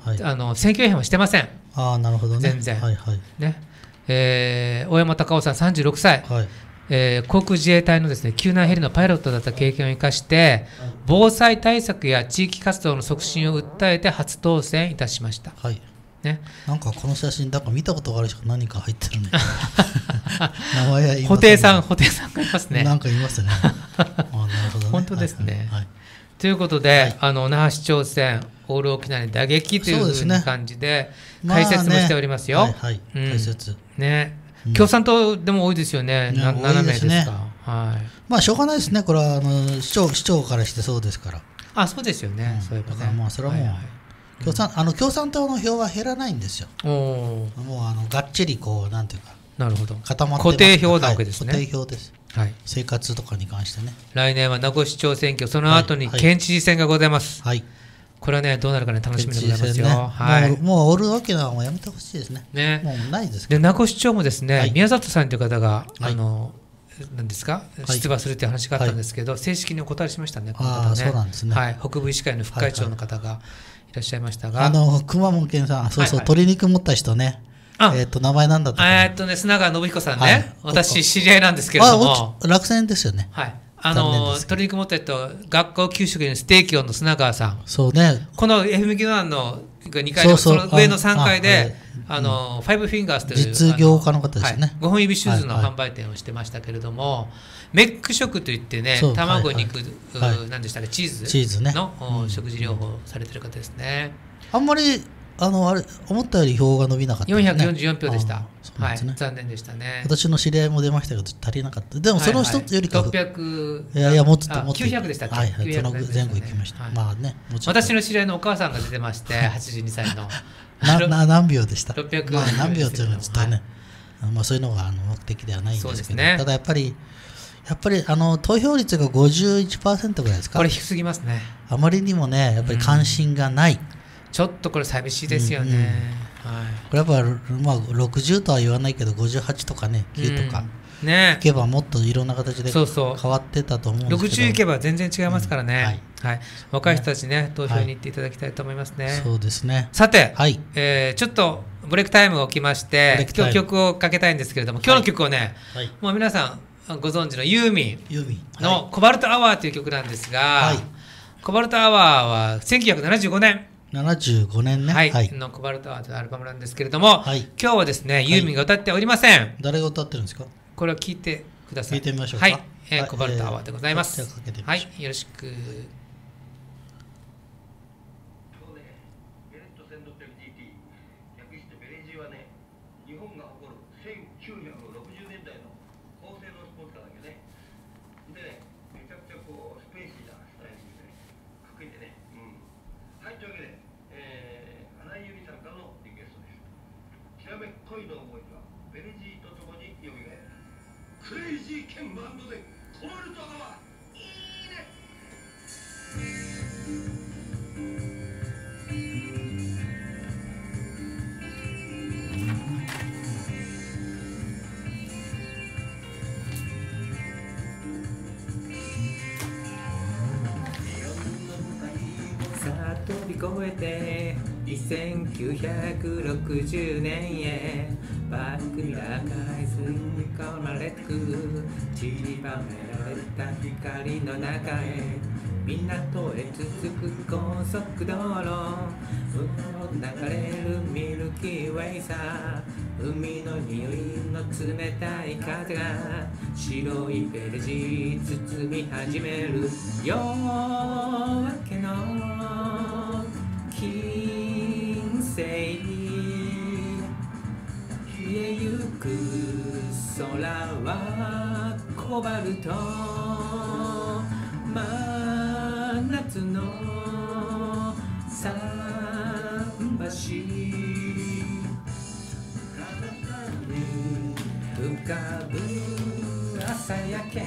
[SPEAKER 1] はい、
[SPEAKER 2] あの選挙違反はしてません。
[SPEAKER 1] あ、なるほどね、
[SPEAKER 2] 全然、
[SPEAKER 1] はいはい、
[SPEAKER 2] ね、えー、大山隆夫さんさんじゅうろくさい、はい、えー、航空自衛隊のですね救難ヘリのパイロットだった経験を生かして防災対策や地域活動の促進を訴えて初当選いたしました。
[SPEAKER 1] はい
[SPEAKER 2] ね、
[SPEAKER 1] なんかこの写真、なんか見たことがある人が何か入ってるね。名前は言いますね。
[SPEAKER 2] 布袋さん、布袋さんがいますね。
[SPEAKER 1] なんかいますね。あ、なるほどね。
[SPEAKER 2] 本当ですね。
[SPEAKER 1] はいはい、
[SPEAKER 2] ということで、はい、あの那覇市長選、オール沖縄に打撃という感じで、解説もしておりますよ。
[SPEAKER 1] まあね、はいはい、うん、解説。
[SPEAKER 2] ね、うん、共産党でも多いですよね。なななめいですか。はい。
[SPEAKER 1] まあしょうがないですね。これはあの市長市長からしてそうですから。
[SPEAKER 2] あ、そうですよね。
[SPEAKER 1] うん、
[SPEAKER 2] そういえばね。
[SPEAKER 1] だからまあそれはもう。はいはい、共産あの共産党の票は減らないんですよ。もうあのがっちりこうなんていうか、
[SPEAKER 2] なるほど、
[SPEAKER 1] 固まって
[SPEAKER 2] 固定票なわけですね。
[SPEAKER 1] はい、固定票です、はい、生活とかに関してね。
[SPEAKER 2] 来年は名護市長選挙、その後に県知事選がございます。
[SPEAKER 1] はい、
[SPEAKER 2] これはねどうなるかね楽しみでございますよ。
[SPEAKER 1] ね、
[SPEAKER 2] はい、
[SPEAKER 1] もうもうオール沖縄はやめてほしいですね。
[SPEAKER 2] ね、
[SPEAKER 1] もうないです
[SPEAKER 2] で名護市長もですね、はい、宮里さんという方が、
[SPEAKER 1] はい、
[SPEAKER 2] あのなんですか、出馬するという話があったんですけど、はい、正式にお断りしましたね。この方ね、
[SPEAKER 1] あ、そうなんですね。
[SPEAKER 2] はい、北部医師会の副会長の方がいらっしゃいましたが、
[SPEAKER 1] あの熊本県さん、そうそう、はいはい、鶏肉持った人ね、えっと名前なんだったかな。
[SPEAKER 2] えっとね砂川信彦さんね、はい、私知り合いなんですけれども、
[SPEAKER 1] 落選ですよね。
[SPEAKER 2] はい。あの鶏肉持った人、学校給食にステーキオンの砂川さん、
[SPEAKER 1] そうね、
[SPEAKER 2] この エフエムキューワン のにかいのその上のさんかいで、あのファイブフィンガースという
[SPEAKER 1] 実業家の方ですね、
[SPEAKER 2] はい、ごほん指シューズの販売店をしてましたけれども、はいはい、メック食といってね、卵、はいはい、肉、はい、何でしたっけ、チーズ、
[SPEAKER 1] チーズね、
[SPEAKER 2] の、うん、食事療法されてる方ですね。
[SPEAKER 1] あんまりあのあれ思ったより票が伸びなかった、ね、
[SPEAKER 2] よんひゃくよんじゅうよんひょうでした。ね、はい、残念でしたね。
[SPEAKER 1] 私の知り合いも出ましたけど足りなかった。でもその一つよりかは、
[SPEAKER 2] はいはい、ろっぴゃく、
[SPEAKER 1] いやいやもっともっと
[SPEAKER 2] きゅうひゃくでしたっけ、
[SPEAKER 1] はいはい、その前後行きました。はい、まあね、
[SPEAKER 2] 私の知り合いのお母さんが出てましてはちじゅうにさいの
[SPEAKER 1] なな何秒でした。
[SPEAKER 2] ろっぴゃく、
[SPEAKER 1] まあ、何秒っていうのはちょっとね、はい、まあそういうのがあの目的ではないんですけど、ね、ただやっぱりやっぱりあの投票率が ごじゅういちパーセント ぐらいですか。
[SPEAKER 2] これ低すぎますね。
[SPEAKER 1] あまりにもねやっぱり関心がない。うん、
[SPEAKER 2] ちょっとこれ寂しいですよね。うんうん、はい、
[SPEAKER 1] これやっぱ、まあ、ろくじゅうとは言わないけどごじゅうはちとかねきゅうとか、
[SPEAKER 2] うん、ね、
[SPEAKER 1] いけばもっといろんな形で変わってたと思うんですけど、
[SPEAKER 2] ろくじゅういけば全然違いますからね。うん、はいはい、若い人たちね投票に行っていただきたいと思いますね。はい、
[SPEAKER 1] そうですね。
[SPEAKER 2] さて、
[SPEAKER 1] はい、
[SPEAKER 2] えー、ちょっとブレイクタイムが起きまして今日曲をかけたいんですけれども、今日の曲をね、はい、もう皆さんご存知のユーミンのコバルトアワーという曲なんですが、はい、コバルトアワーはせんきゅうひゃくななじゅうごねん
[SPEAKER 1] ななじゅうごねんね、
[SPEAKER 2] はいはい、のコバルトアワーというアルバムなんですけれども、はい、今日はですねユーミンが歌っておりません。はい、
[SPEAKER 1] 誰が歌ってるんですか。
[SPEAKER 2] これを聞いてください。
[SPEAKER 1] 聞いてみましょうか。
[SPEAKER 2] はい、えー、コバルトアワーでございます。
[SPEAKER 1] はい、
[SPEAKER 2] はい、よろしく。
[SPEAKER 4] 恋の思いはベルジーとともによみがえる。クレイジーケンバンドでコバルトアワー、いいね。
[SPEAKER 2] さあ飛び越えてせんきゅうひゃくろくじゅうねんへバックミラー海水に込まれてく散りばめられた光の中へ港へ続く高速道路流れるミルキーウェイさ海の匂いの冷たい風が白いベルジー包み始める夜明けの金星消えゆく空はコバルト真夏の桟橋浮かぶ朝焼け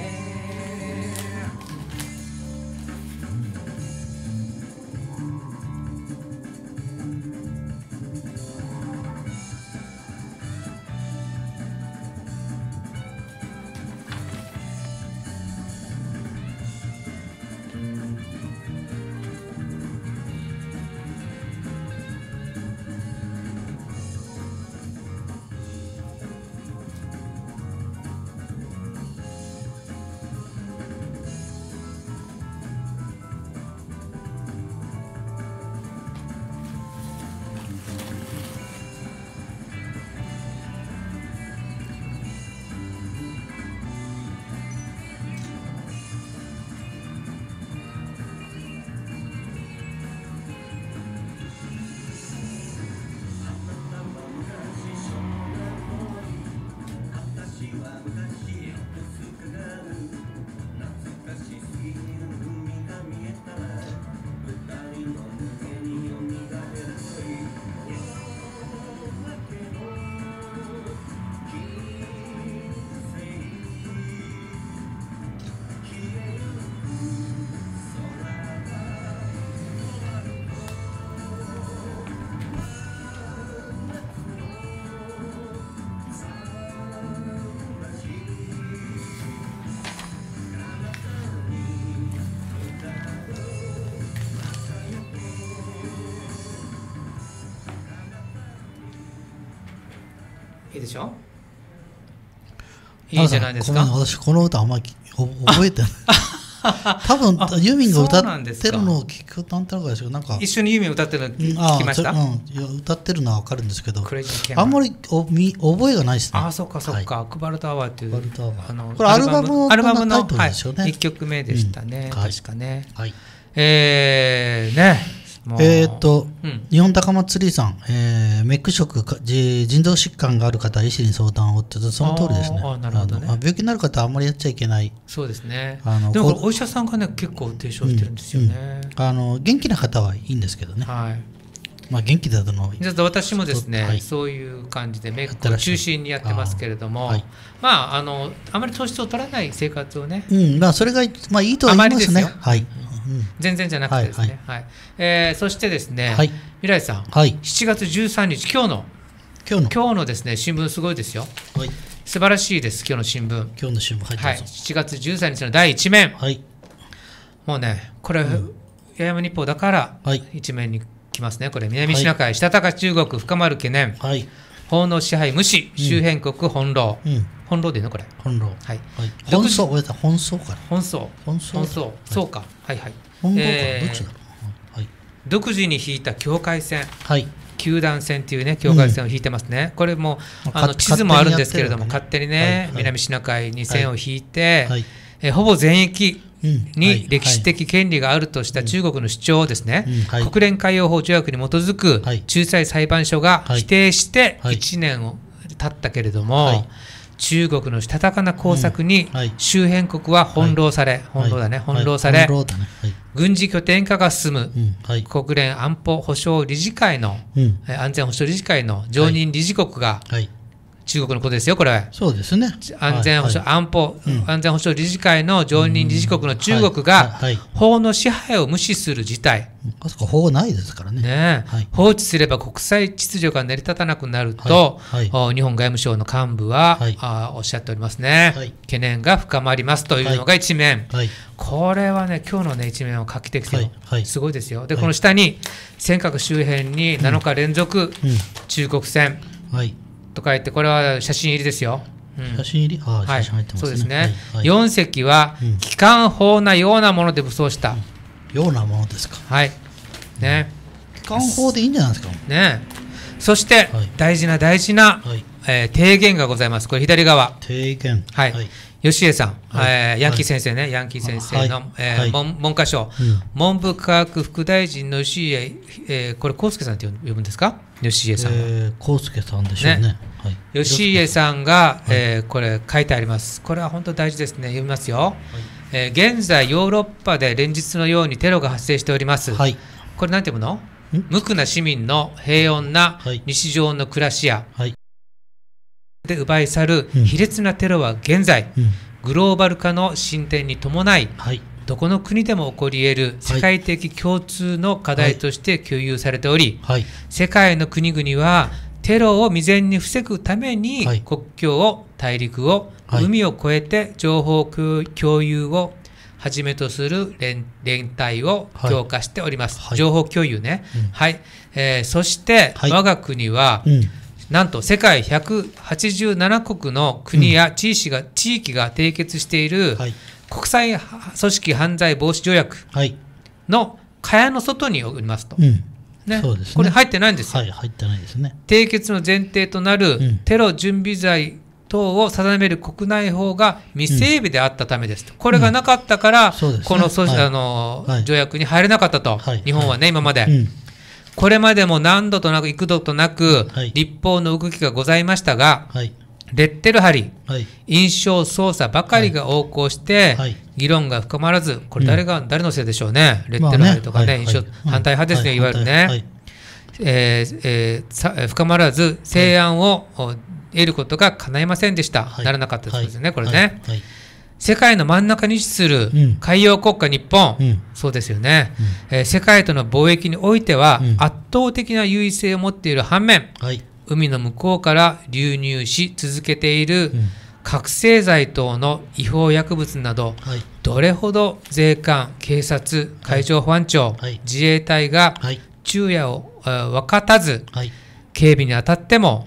[SPEAKER 2] いいでしょ。いいじゃないですか。
[SPEAKER 1] 私この歌あんまり覚えてない。多分ユーミンが歌ってるのを聞くなんてのかですけど、なんか
[SPEAKER 2] 一緒にユーミン歌ってるの聞きました。
[SPEAKER 1] うん、いや歌ってるのは分かるんですけど、あんまりおみ覚えがないですね。
[SPEAKER 2] ああ、そっかそっか。クバルトアワーっていう
[SPEAKER 1] あのこれアルバム
[SPEAKER 2] アルバムの
[SPEAKER 1] タイトルですよね。
[SPEAKER 2] いっきょくめでしたね、
[SPEAKER 1] うん、
[SPEAKER 2] 確かね。
[SPEAKER 1] はい。
[SPEAKER 2] えー、ね。
[SPEAKER 1] えー、っと、うん、日本高松リーさん、えー、メック食、腎臓疾患がある方は医師に相談をって、その通りですね。
[SPEAKER 2] あなるほどね。
[SPEAKER 1] 病気になる方はあんまりやっちゃいけない。
[SPEAKER 2] そうですね。あのでもお医者さんがね結構提唱してるんですよね。
[SPEAKER 1] うんうん、あの元気な方はいいんですけどね。はい。まあ元気だとの。
[SPEAKER 2] 実は私もですね、はい、そういう感じでメックを中心にやってますけれども、あ、はい、まああのあまり糖質を取らない生活をね。
[SPEAKER 1] うん、まあそれがまあいいとは言いますね。はい。
[SPEAKER 2] うん、全然じゃなくてですね、はいはい、えー、そしてですね、はい、未来さん、はい、しちがつじゅうさんにち、今日の今日の今日のですね新聞すごいですよ、はい、素晴らしいです。今日の新聞、
[SPEAKER 1] 今日の新聞、はい、
[SPEAKER 2] はい、しちがつじゅうさんにちのだいいちめん、はい、もうねこれ、うん、八重山日報だから一面に来ますね。これ南シナ海、したたか中国深まる懸念、はい、法の支配無視、周辺国翻弄、うんうん、翻弄でいいのこれ。
[SPEAKER 1] 翻弄。
[SPEAKER 2] はい。
[SPEAKER 1] はい、本草、本草か。
[SPEAKER 2] 本草。
[SPEAKER 1] 本草。
[SPEAKER 2] 本草。そうか。はいはい。
[SPEAKER 1] 本草か。どっちだろう。はい。
[SPEAKER 2] 独自に引いた境界線。はい。九段線っていうね境界線を引いてますね。これもあの地図もあるんですけれども、勝手にね南シナ海に線を引いて、えほぼ全域に歴史的権利があるとした中国の主張をですね、国連海洋法条約に基づく仲裁裁判所が否定していちねんを経ったけれども、中国のしたたかな工作に周辺国は翻弄され、翻弄だね、翻弄され、軍事拠点化が進む国連安保保障理事会の安全保障理事会の常任理事国が中国のことですよ、これ。
[SPEAKER 1] そうですね。
[SPEAKER 2] 安全保障、安保、安全保障理事会の常任理事国の中国が法の支配を無視する事態。
[SPEAKER 1] あそこ法ないですからね。
[SPEAKER 2] ね、はい、放置すれば国際秩序が成り立たなくなると、はいはい、日本外務省の幹部は、はい、あおっしゃっておりますね、はい。懸念が深まりますというのが一面。はいはい、これはね、今日の、ね、一面を画期的で、はいはい、すごいですよ。で、この下に尖閣周辺になのか連続、うん、中国船。はいと書いて、これは写真入りですよ。
[SPEAKER 1] うん、写真入り、ああ、写真入ってますね。
[SPEAKER 2] そうですね。はいはい、よん隻は機関砲なようなもので武装した。
[SPEAKER 1] うん、ようなものですか。
[SPEAKER 2] はい。ね。
[SPEAKER 1] 機関砲でいいんじゃないですか。
[SPEAKER 2] ね。そして、はい、大事な大事な、はいえー、提言がございます。これ左側。
[SPEAKER 1] 提言。
[SPEAKER 2] はい。はい吉江さん、はいえー、ヤンキー先生ね、はい、ヤンキー先生の、はいえーはい、文, 文科省、うん、文部科学副大臣の吉江、えー、これ、康介さんって呼ぶんですか、吉江さんは。
[SPEAKER 1] えー、康介さんでしょうね。ね
[SPEAKER 2] はい、吉江さんが、はいえー、これ、書いてあります。これは本当大事ですね、読みますよ。はいえー、現在、ヨーロッパで連日のようにテロが発生しております。はい、これ、なんていうの無垢な市民の平穏な日常の暮らしや、はいで奪い去る卑劣なテロは現在、うん、グローバル化の進展に伴い、はい、どこの国でも起こり得る世界的共通の課題として共有されており、はい、世界の国々はテロを未然に防ぐために、はい、国境を大陸を、はい、海を越えて情報共有をはじめとする 連, 連帯を強化しております、はい、情報共有ね、うんはいえー、そして、はい、我が国は、うんなんと世界ひゃくはちじゅうななこくの国や地域が、うん、地域が締結している国際組織犯罪防止条約の蚊帳の外におりますと、うんねそうですね、これ入ってないんですよ、
[SPEAKER 1] はい、入ってないですね。
[SPEAKER 2] 締結の前提となるテロ準備罪等を定める国内法が未整備であったためですと、うん、これがなかったから、うんね、この、はい、あの、はい、条約に入れなかったと、はい、日本はね、はい、今まで、うんこれまでも何度となく幾度となく立法の動きがございましたが、はい、レッテル貼り、はい、印象操作ばかりが横行して、はい、議論が深まらず、これ誰が、うん、誰のせいでしょうね、レッテル貼りとかね、まあね印象、はい、反対派ですね、はい、いわゆるね、はいえーえー、さ深まらず、成案を得ることが叶いませんでした、はい、ならなかったですね、これね。はいはい世界の真ん中に位置する海洋国家日本、うん、そうですよね、うんえー、世界との貿易においては圧倒的な優位性を持っている反面、うん、海の向こうから流入し続けている覚醒剤等の違法薬物など、はい、どれほど税関、警察、海上保安庁、はい、自衛隊が昼夜を分かたず、はい、警備に当たっても、はい、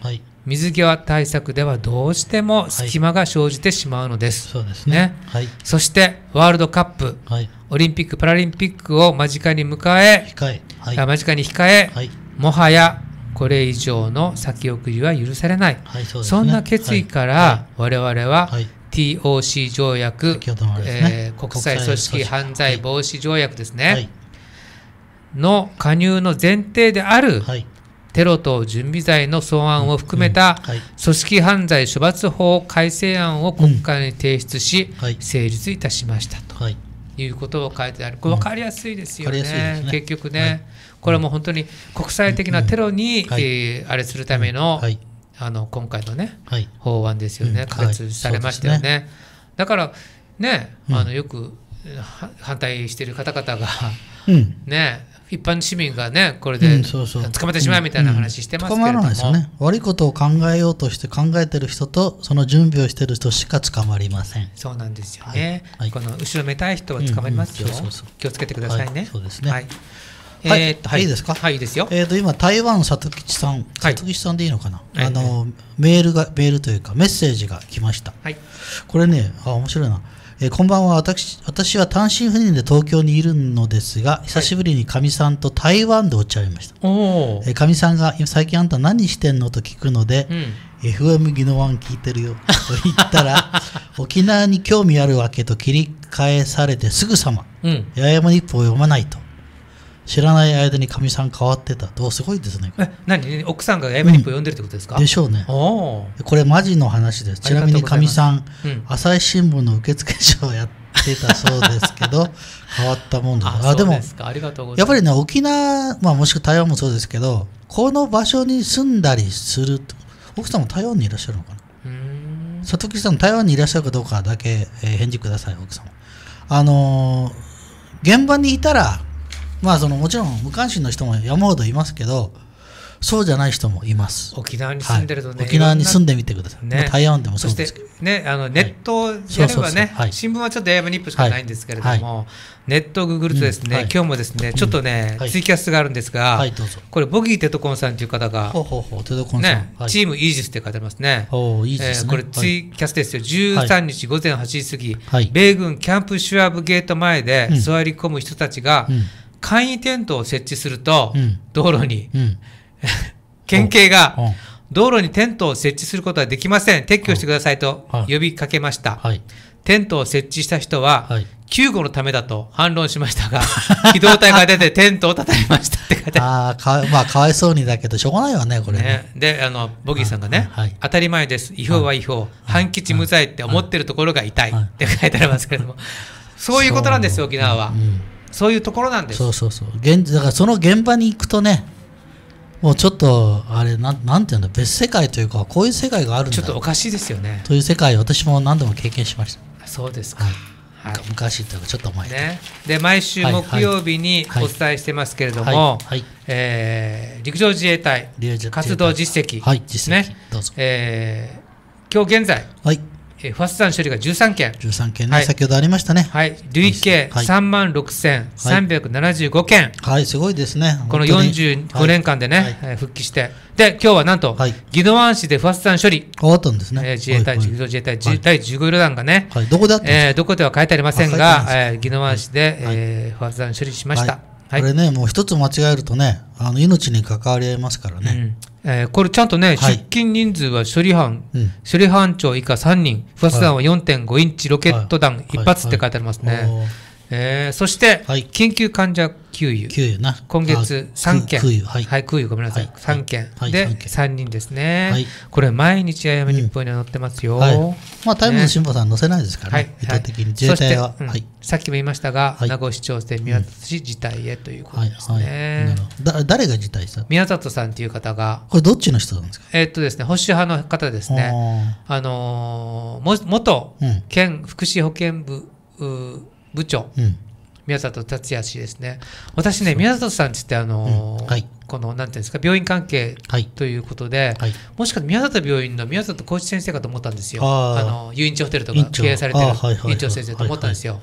[SPEAKER 2] 水際対策ではどうしても隙間が生じてしまうのです。
[SPEAKER 1] そうですね。はい、
[SPEAKER 2] そしてワールドカップ、はい、オリンピック・パラリンピックを間近に迎え、
[SPEAKER 1] 控えはい、
[SPEAKER 2] 間近に控え、はい、もはやこれ以上の先送りは許されない。はい そ, ね、そんな決意から、はい、我々は、はい、ティーオーシー 条約、ねえー、国際組織犯罪防止条約ですね、はい、の加入の前提である、はい、テロ等準備罪の草案を含めた組織犯罪処罰法改正案を国会に提出し、うんはい、成立いたしましたと、はい、いうことを書いてある。これ分かりやすいですよね、うんね、結局ね、はい、これはもう本当に国際的なテロに、うんはいえー、あれするための、はい、あの今回のね、はい、法案ですよね、可決されましたよね、はい、だからね、うん、あのよく反対している方々が、うん、ね一般市民がねこれで捕まってしまうみたいな話してますけれども、うんうん、捕まらないですよね。悪いことを考えようとして考えてる人とその準備をしている人しか捕まりません。 そうなんですよね、はいはい、この後ろめたい人は捕まりますよ、うんうん、そうそうそう気をつけてくださいね、
[SPEAKER 1] はい、そうですね、
[SPEAKER 2] はい
[SPEAKER 1] はい、えー、っとはい、いいですか。
[SPEAKER 2] はい、いいですよ。
[SPEAKER 1] えー、っと今台湾里吉さん、里吉さんでいいのかな、はい、あの、はい、メールがメールというかメッセージが来ました、はい、これねあ面白いな。えー、こんばんは。私、私は単身赴任で東京にいるのですが、久しぶりにかみさんと台湾でお茶をしました。かみ、えー、さんが最近あんた何してんのと聞くので、うん、エフエム ギノワン聞いてるよと言ったら沖縄に興味あるわけと切り返されてすぐさま、うん、八重山日報を読まないと。知らない間にかみさん変わってたと。すごいですね。
[SPEAKER 2] え何奥さんが八重山日報読んでるってことですか、
[SPEAKER 1] うん、でしょうね。これマジの話です。ちなみにかみさん、うん、朝日新聞の受付所をやってたそうですけど変わったもんです。
[SPEAKER 2] ああでもありがとうございます。
[SPEAKER 1] やっぱりね沖縄、まあ、もしくは台湾もそうですけどこの場所に住んだりすると。奥さんも台湾にいらっしゃるのかな。うーん里吉さん台湾にいらっしゃるかどうかだけ、えー、返事ください。奥さんあのー、現場にいたらまあそのもちろん無関心の人も山ほどいますけどそうじゃない人もいます。
[SPEAKER 2] 沖縄に住んでるとね、
[SPEAKER 1] はい、沖縄に住んでみてください、ね、台湾でもそうですけど
[SPEAKER 2] そして、ね、あのネットをやればね新聞はちょっと八重山日報しかないんですけれども、はいはい、ネットをググるとですね、うんはい、今日もですねちょっとね、うん、ツイキャスがあるんですが、はい、これボギーテトコンさんという方が
[SPEAKER 1] ほうほうほうテトコンさん、
[SPEAKER 2] ねはい、チームイージスって書いてありますね。
[SPEAKER 1] おいいですね、
[SPEAKER 2] えー、これツイキャスですよ。じゅうさんにちごぜんはちじ過ぎ、はい、米軍キャンプシュワブゲート前で座り込む人たちが、うん簡易テントを設置すると、うん、道路に、うん、県警が道路にテントを設置することはできません、撤去してくださいと呼びかけました、はい、テントを設置した人は、はい、救護のためだと反論しましたが機動隊が出てテントを叩きましたって書いてある。
[SPEAKER 1] あか、まあ、かわいそうにだけどしょうがないわねこれ ね, ね
[SPEAKER 2] であのボギーさんがね、はい、当たり前です違法は違法、はい、半吉無罪って思ってるところが痛いって書いてありますけれども、はい、そういうことなんですよ沖縄は、うんうんそういうところなんです。
[SPEAKER 1] そうそうそう現だからその現場に行くとねもうちょっとあれなんなんていうんだ別世界というかこういう世界があるんだ
[SPEAKER 2] ちょっとおかしいですよね
[SPEAKER 1] という世界を私も何度も経験しました。
[SPEAKER 2] そうですか、
[SPEAKER 1] はいはい、昔というかちょっと前
[SPEAKER 2] ねで毎週木曜日にお伝えしてますけれども、はいはいはいえー、陸上自衛隊活動実績、
[SPEAKER 1] はい、実績、
[SPEAKER 2] ねどうぞえー、今日現在、はいえー、不発弾処理がじゅうさんけん
[SPEAKER 1] じゅうさんけんね、はい、先ほどありましたね、
[SPEAKER 2] はい、累計さんまんろくせんさんびゃくななじゅうごけん、
[SPEAKER 1] はいはい、すごいですね
[SPEAKER 2] このよんじゅうごねんかんでね、はいはい、復帰してで今日はなんと、はい、宜野湾市で不発弾処理
[SPEAKER 1] 終わったんですね、
[SPEAKER 2] えー、自衛隊、はいはい、自衛隊、はい、だいじゅうご旅団がね、
[SPEAKER 1] はい、どこであったんですか、
[SPEAKER 2] えー、どこでは書いてありませんが、えー、宜野湾市で、はいえー、不発弾処理しました、はい
[SPEAKER 1] はい、これねもう一つ間違えるとねあの命に関わりますからね、
[SPEAKER 2] うんえー、これちゃんとね、はい、出勤人数は処理班、うん、処理班長以下さんにん不発弾は よんてんご インチロケット弾いっ発って書いてありますね、はいはいはいえー、そして、はい、緊急患者給油
[SPEAKER 1] 給油な
[SPEAKER 2] 今月さんけん
[SPEAKER 1] 空輸はい、
[SPEAKER 2] はい、空輸ごめんなさい、はい、さんけん、はい、でさんにんですね、はい、これ毎日八重山日報には載ってますよ、うんはい
[SPEAKER 1] まあ、タイムの辛坊さん載せないですからね、意図的に自衛隊は、
[SPEAKER 2] うんはい、さっきも言いましたが、はい、名護市長選宮里市辞退へということですね、はいはい、
[SPEAKER 1] だ誰が辞退した
[SPEAKER 2] 宮里さんという方が
[SPEAKER 1] これどっちの人なんですか。
[SPEAKER 2] えー、っとですね保守派の方ですねあのー、元県福祉保健部部長、うん宮里達也氏ですね。私ね、宮里さんって言ってあのーうんはい、このなんていうんですか病院関係ということで、はい、もしかして宮里病院の宮里浩一先生かと思ったんですよ。ああの有院長ホテルとか経営されてる院長先生と思ったんですよ。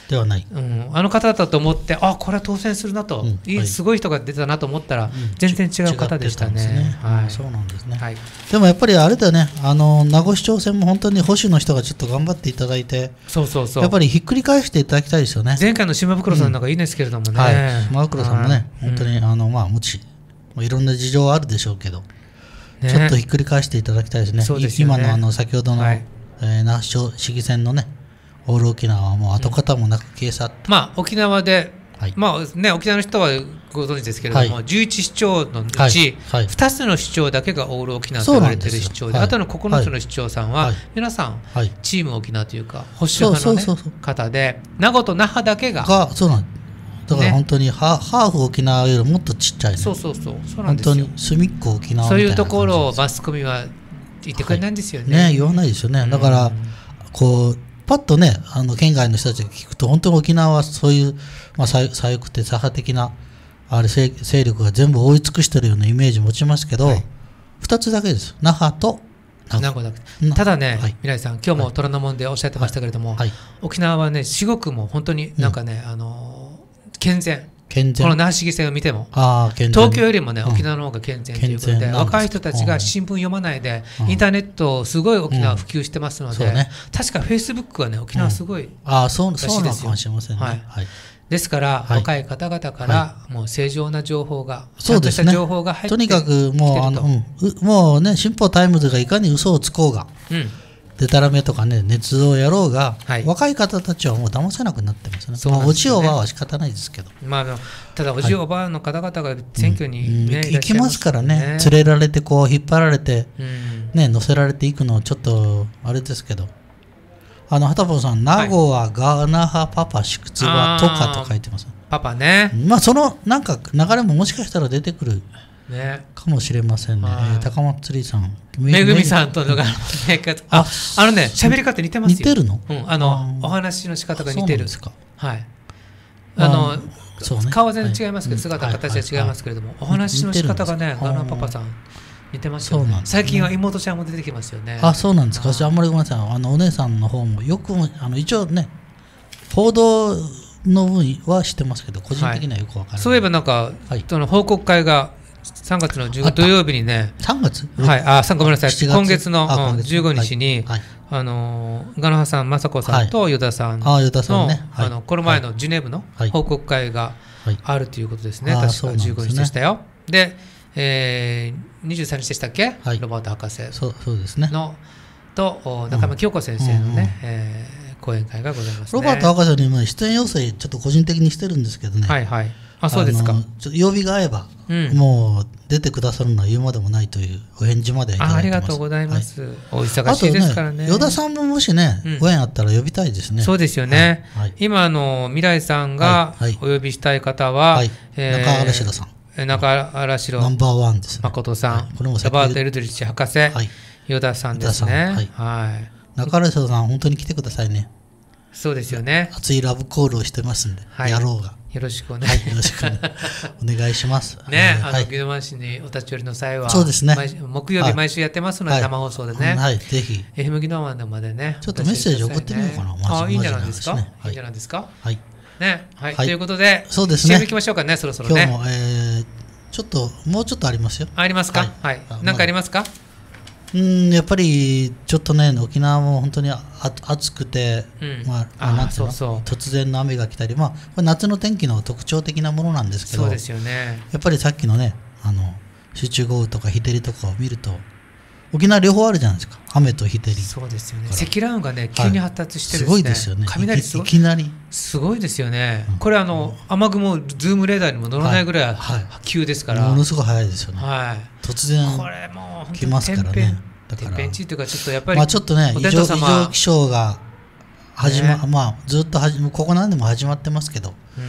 [SPEAKER 1] ではない、
[SPEAKER 2] うん、あの方だと思ってあこれは当選するなと、うんはい、すごい人が出たなと思ったら、うん、全然違う方でしたね。
[SPEAKER 1] ねはい、そうなんですね、はい、でもやっぱりあれだよね、あの名護市長選も本当に保守の人がちょっと頑張っていただいて、
[SPEAKER 2] そうそうそう、
[SPEAKER 1] やっぱりひっくり返していただきたいですよね。
[SPEAKER 2] 前回の島袋さんなんかいいですけれどもね、うん
[SPEAKER 1] はい、島袋さんもね、本当にあのまあもちいろんな事情はあるでしょうけど、ね、ちょっとひっくり返していただきたいですね。そうですよね、今のあの先ほどの、はいえー、那覇市議選のねオール沖縄はもう跡形もなく消え去って、
[SPEAKER 2] うん、まあ沖縄で、はいまあね、沖縄の人はご存知ですけれども、はい、じゅういち市長のうち、はいはい、ふたつの市長だけがオール沖縄と言われている市長で、あとのここのつの市長さんは、はい、皆さん、はい、チーム沖縄というか保守派の、ね、そうそうそうそう方で、名護と那覇だけが
[SPEAKER 1] がそうなんだから本当に、ね、ハ, ハーフ沖縄よりもっとちっちゃい、ね、
[SPEAKER 2] そうそうそうそうなんですよ。
[SPEAKER 1] 本当に隅っこ沖縄みたいな感じです。
[SPEAKER 2] そういうところをマスコミは言ってくれないんですよね。
[SPEAKER 1] はい、ね言わないですよね。だから、うん、こうパッとねあの県外の人たちが聞くと本当に沖縄はそういう、まあ、左翼って左派的なあれ 勢, 勢力が全部覆い尽くしてるようなイメージ持ちますけど、はい、ふたつだけです。那覇と
[SPEAKER 2] 名護だけ。ただね、はい、未来さん今日も虎ノ門でおっしゃってましたけれども、はいはい、沖縄はね至極も本当になんかね、うん、あの健全健全この那覇市議選を見てもあ健全東京よりもね、うん、沖縄の方が健全ということで、若い人たちが新聞読まないで、うん、インターネットをすごい沖縄普及してますので、うんね、確かフェイスブックはね沖縄すごい、うん、
[SPEAKER 1] あそうそうなのかもしれませんね、はい
[SPEAKER 2] はい、ですから、はい、若い方々からもう正常な情報が、はい、ちゃんとした情報が入って
[SPEAKER 1] とにかくもうあの、うん、もうね新報タイムズがいかに嘘をつこうが、うんでたらめとかね捏造やろうが、はい、若い方たちはもう騙せなくなってますね。そうなんですよね。まあ、おじおばは仕方ないですけど、
[SPEAKER 2] まあ、ただおじおばの方々が選挙に、ね
[SPEAKER 1] はいうん、行きますからね、連れられてこう引っ張られて、うん、ね乗せられていくのちょっとあれですけど、あの畑本さん名護はガーナ派パパ宿津はとかと書いてます。
[SPEAKER 2] パパね。
[SPEAKER 1] まあそのなんか流れももしかしたら出てくる。ね、かもしれませんね。えー、高松釣りさん、
[SPEAKER 2] めぐみさんとのがあ、あのね、喋り方似てますよ。
[SPEAKER 1] 似てるの？
[SPEAKER 2] うん、あのお話の仕方が似てる。ですか。はい。あのそうね、顔は全然違いますけど、姿形は違いますけれども、お話の仕方がね、ガナパパさん似てますよね。最近は妹ちゃんも出てきますよね。
[SPEAKER 1] あ、そうなんですか。私あんまりごめんなさい。あのお姉さんの方もよくあの一応ね、報道の分は知ってますけど、個人的にはよくわからない。
[SPEAKER 2] そういえばなんかその報告会がさんがつのじゅうご土曜日にね、
[SPEAKER 1] さんがつ
[SPEAKER 2] はい、あ、ごめんなさい、今月のじゅうごにちに、はいはい、あのガナハさん、雅子さんと依田さんの、はい、ねはい、あのこの前のジュネーブの報告会があるということですね、はい、確かじゅうごにちでしたよ。で、ね、えー、にじゅうさんにちでしたっけ、はい、ロバート博士の
[SPEAKER 1] そうそうですね
[SPEAKER 2] と中山清子先生のね、うんうんえー、講演会がございますね。
[SPEAKER 1] ロバート博士にも出演要請、ちょっと個人的にしてるんですけどね。
[SPEAKER 2] はいはい、あ、そうですか。
[SPEAKER 1] ちょっと曜日が合えば、うん、もう出てくださるのは言うまでもないというお返事までいただいてます。
[SPEAKER 2] あ, ありがとうございます、はい、お忙しいですからね。
[SPEAKER 1] 依田さんももしね、うん、ご縁あったら呼びたいですね。
[SPEAKER 2] そうですよね、はいはい、今あの未来さんがお呼びしたい方は、はいはい
[SPEAKER 1] えー、中原城さん、
[SPEAKER 2] 中原城
[SPEAKER 1] ナンバーワンですね、
[SPEAKER 2] 誠さん、はい、これもロバート・エルドリッチ博士、はい、依田さんですね。はいはい、
[SPEAKER 1] 中原城さん本当に来てくださいね。
[SPEAKER 2] そうですよね。
[SPEAKER 1] 熱いラブコールをしてますんで、はい、やろうが
[SPEAKER 2] よろしくお願いします。
[SPEAKER 1] はい、よろしくお願いします。
[SPEAKER 2] ね、あの宜野湾市にお立ち寄りの際は、
[SPEAKER 1] そうですね。
[SPEAKER 2] 木曜日毎週やってますので、はい、生放送でね。
[SPEAKER 1] はい、ぜひ。
[SPEAKER 2] エフエム宜野湾までね。
[SPEAKER 1] ちょっとメッセージ送ってみようかな。
[SPEAKER 2] ああ、いいんじゃないですか。いいんじゃないですか。
[SPEAKER 1] はい。
[SPEAKER 2] ね、はい、ということで、
[SPEAKER 1] そうですね。
[SPEAKER 2] シーエム行きましょうかね、そろそろね。
[SPEAKER 1] 今日もえちょっともうちょっとありますよ。
[SPEAKER 2] ありますか。はい。なんかありますか。
[SPEAKER 1] うんやっぱりちょっとね沖縄も本当にあ暑くて、うんまあ、なんていうの突然の雨が来たり、まあ、これ夏の天気の特徴的なものなんですけど、
[SPEAKER 2] そうですよね、
[SPEAKER 1] やっぱりさっきのねあの集中豪雨とか日照りとかを見ると沖縄両方あるじゃないですか、雨と日照り。
[SPEAKER 2] そうですよね。積乱雲がね急に発達してるんですね、
[SPEAKER 1] はい、すごいですよね。
[SPEAKER 2] 雷すごい、
[SPEAKER 1] いきなり
[SPEAKER 2] すごいですよね、うん、これあの雨雲ズームレーダーにも乗らないぐらい、はい、急ですから、
[SPEAKER 1] ものすごい早いですよね、
[SPEAKER 2] はい、
[SPEAKER 1] 突然
[SPEAKER 2] これもう
[SPEAKER 1] 来ますからね。
[SPEAKER 2] だから天変地異というかちょっとやっぱり、
[SPEAKER 1] まあ、ちょっとね異常、異常気象が始ま、ね、まあずっとはじここ何年も始まってますけど、うん、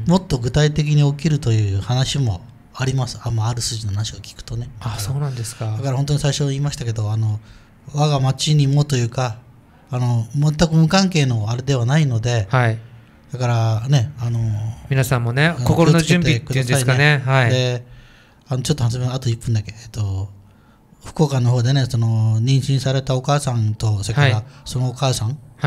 [SPEAKER 1] もっと具体的に起きるという話もあります。あ、まあ、ある筋の話を聞くとね。
[SPEAKER 2] あ、そうなんですか。
[SPEAKER 1] だから本当に最初言いましたけど、あの我が町にもというかあの全く無関係のあれではないので、はい、だからねあの
[SPEAKER 2] 皆さんもね心の準備っていうんですかね。はい、
[SPEAKER 1] であのちょっとあといっぷんだけ、えっと福岡の方でねその妊娠されたお母さんとそれからそのお母さん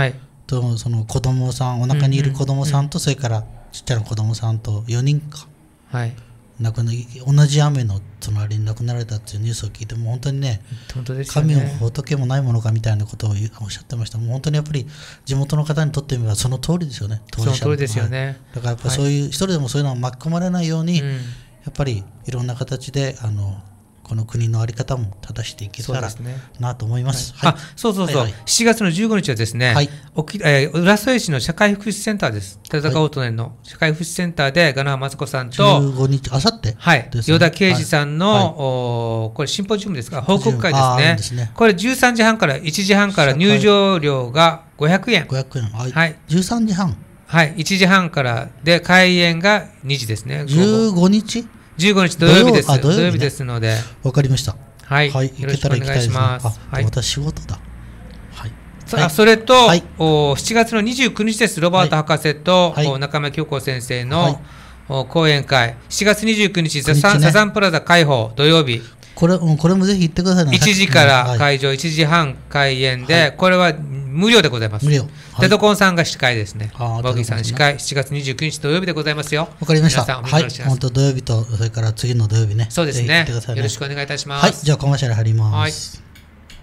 [SPEAKER 1] とその子供さん、お腹にいる子供さんと、それからちっちゃな子供さんとよにんか、
[SPEAKER 2] はい、
[SPEAKER 1] 亡くな同じ雨の隣に亡くなられたっていうニュースを聞いて、も本当にね、
[SPEAKER 2] 本当ですよね、
[SPEAKER 1] 神も仏もないものかみたいなことをおっしゃってました。もう本当にやっぱり地元の方にとってみればその通りですよね。
[SPEAKER 2] その通りですよね。
[SPEAKER 1] はい、だからやっぱそういう、はい、一人でもそういうのを巻き込まれないように、うん、やっぱりいろんな形であのこの国の在り方も正していけたらなと思います。
[SPEAKER 2] はいはい、あ、そうそうそう、はいはい、しちがつのじゅうごにちはですね、はい、沖えー、浦添市の社会福祉センターです。寺坂大隣の社会福祉センターで、ガナハマツコさんと、
[SPEAKER 1] じゅうごにち、あさって、
[SPEAKER 2] はい、与田啓二さんの、はい、おこれ、シンポジウムですか、報告会ですね。ですね、これ、じゅうさんじはんからいちじはんから入場料がごひゃくえん。
[SPEAKER 1] ごひゃくえん、はい。
[SPEAKER 2] はい、
[SPEAKER 1] じゅうさんじはん。
[SPEAKER 2] はい、いちじはんからで、開演がにじですね。
[SPEAKER 1] じゅうごにち
[SPEAKER 2] じゅうごにち土曜日です。土曜日、ね、土曜日ですので。
[SPEAKER 1] わかりました。はい、
[SPEAKER 2] はい、よろしくお願いします。
[SPEAKER 1] はい、私仕事だ。はい。
[SPEAKER 2] そ, はい、それと、はい、おしちがつのにじゅうくにちです。ロバート博士と、はい、中村京子先生の、はい、お講演会。しちがつにじゅうくにち、ね、サザンプラザ開放土曜日。
[SPEAKER 1] これ、うん、これもぜひ行ってくださいね。
[SPEAKER 2] いちじから会場、はい、いちじはん開演で、はい、これは無料でございます。
[SPEAKER 1] 無料。
[SPEAKER 2] テトコンさんが司会ですね。ボギーさん司会、しちがつにじゅうくにち土曜日でございますよ。
[SPEAKER 1] わかりました。はい、本当土曜日と、それから次の土曜日ね。
[SPEAKER 2] そうですね。ね、よろしくお願いいたします。
[SPEAKER 1] はい、じゃあコマーシャル入ります。はい、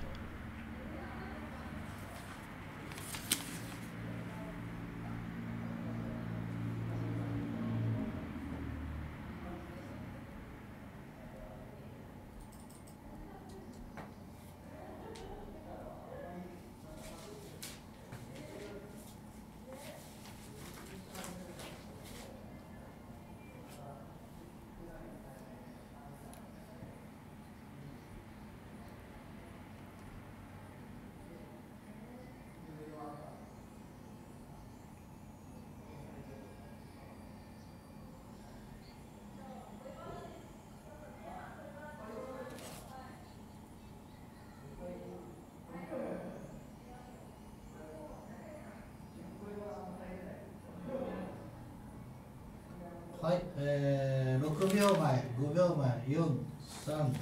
[SPEAKER 1] はい、えー、ろくびょうまえ、ごびょうまえ、よん、さん。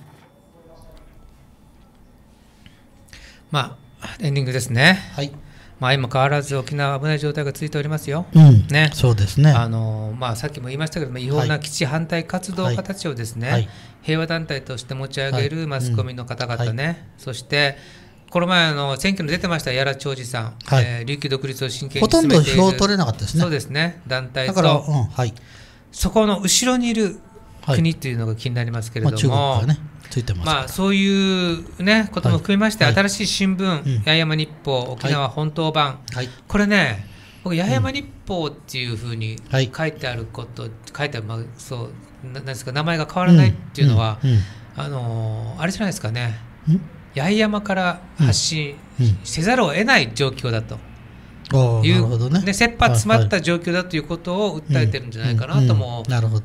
[SPEAKER 2] まあ、エンディングですね。
[SPEAKER 1] はい。
[SPEAKER 2] まあ、今変わらず沖縄危ない状態が続いておりますよ。
[SPEAKER 1] うん、ね。そうですね。
[SPEAKER 2] あの、まあ、さっきも言いましたけども、違法な基地反対活動家たちをですね、はい、平和団体として持ち上げるマスコミの方々ね、はいうんはい、そして、この前の選挙に出てました屋良長治さん、はいえー、琉球独立を真剣に進めている
[SPEAKER 1] ほとんど票取れなかったですね。
[SPEAKER 2] そうですね、団体と、
[SPEAKER 1] だから、うんはい、
[SPEAKER 2] そこの後ろにいる国というのが気になりますけれども、はいまあ、中国がね、ついてますから、まあ、そういう、ね、ことも含めまして、はい、新しい新聞、はい、八重山日報、沖縄本島版、はい、これね、僕、八重山日報っていうふうに書いてあること、はい、書いてある、まあ、そうなんですか、名前が変わらないっていうのは、うんうんうん、あのあれじゃないですかね。八重山から発信せざるを得ない状況だという、うんねね、切羽詰まった状況だということを訴えてるんじゃないかなとも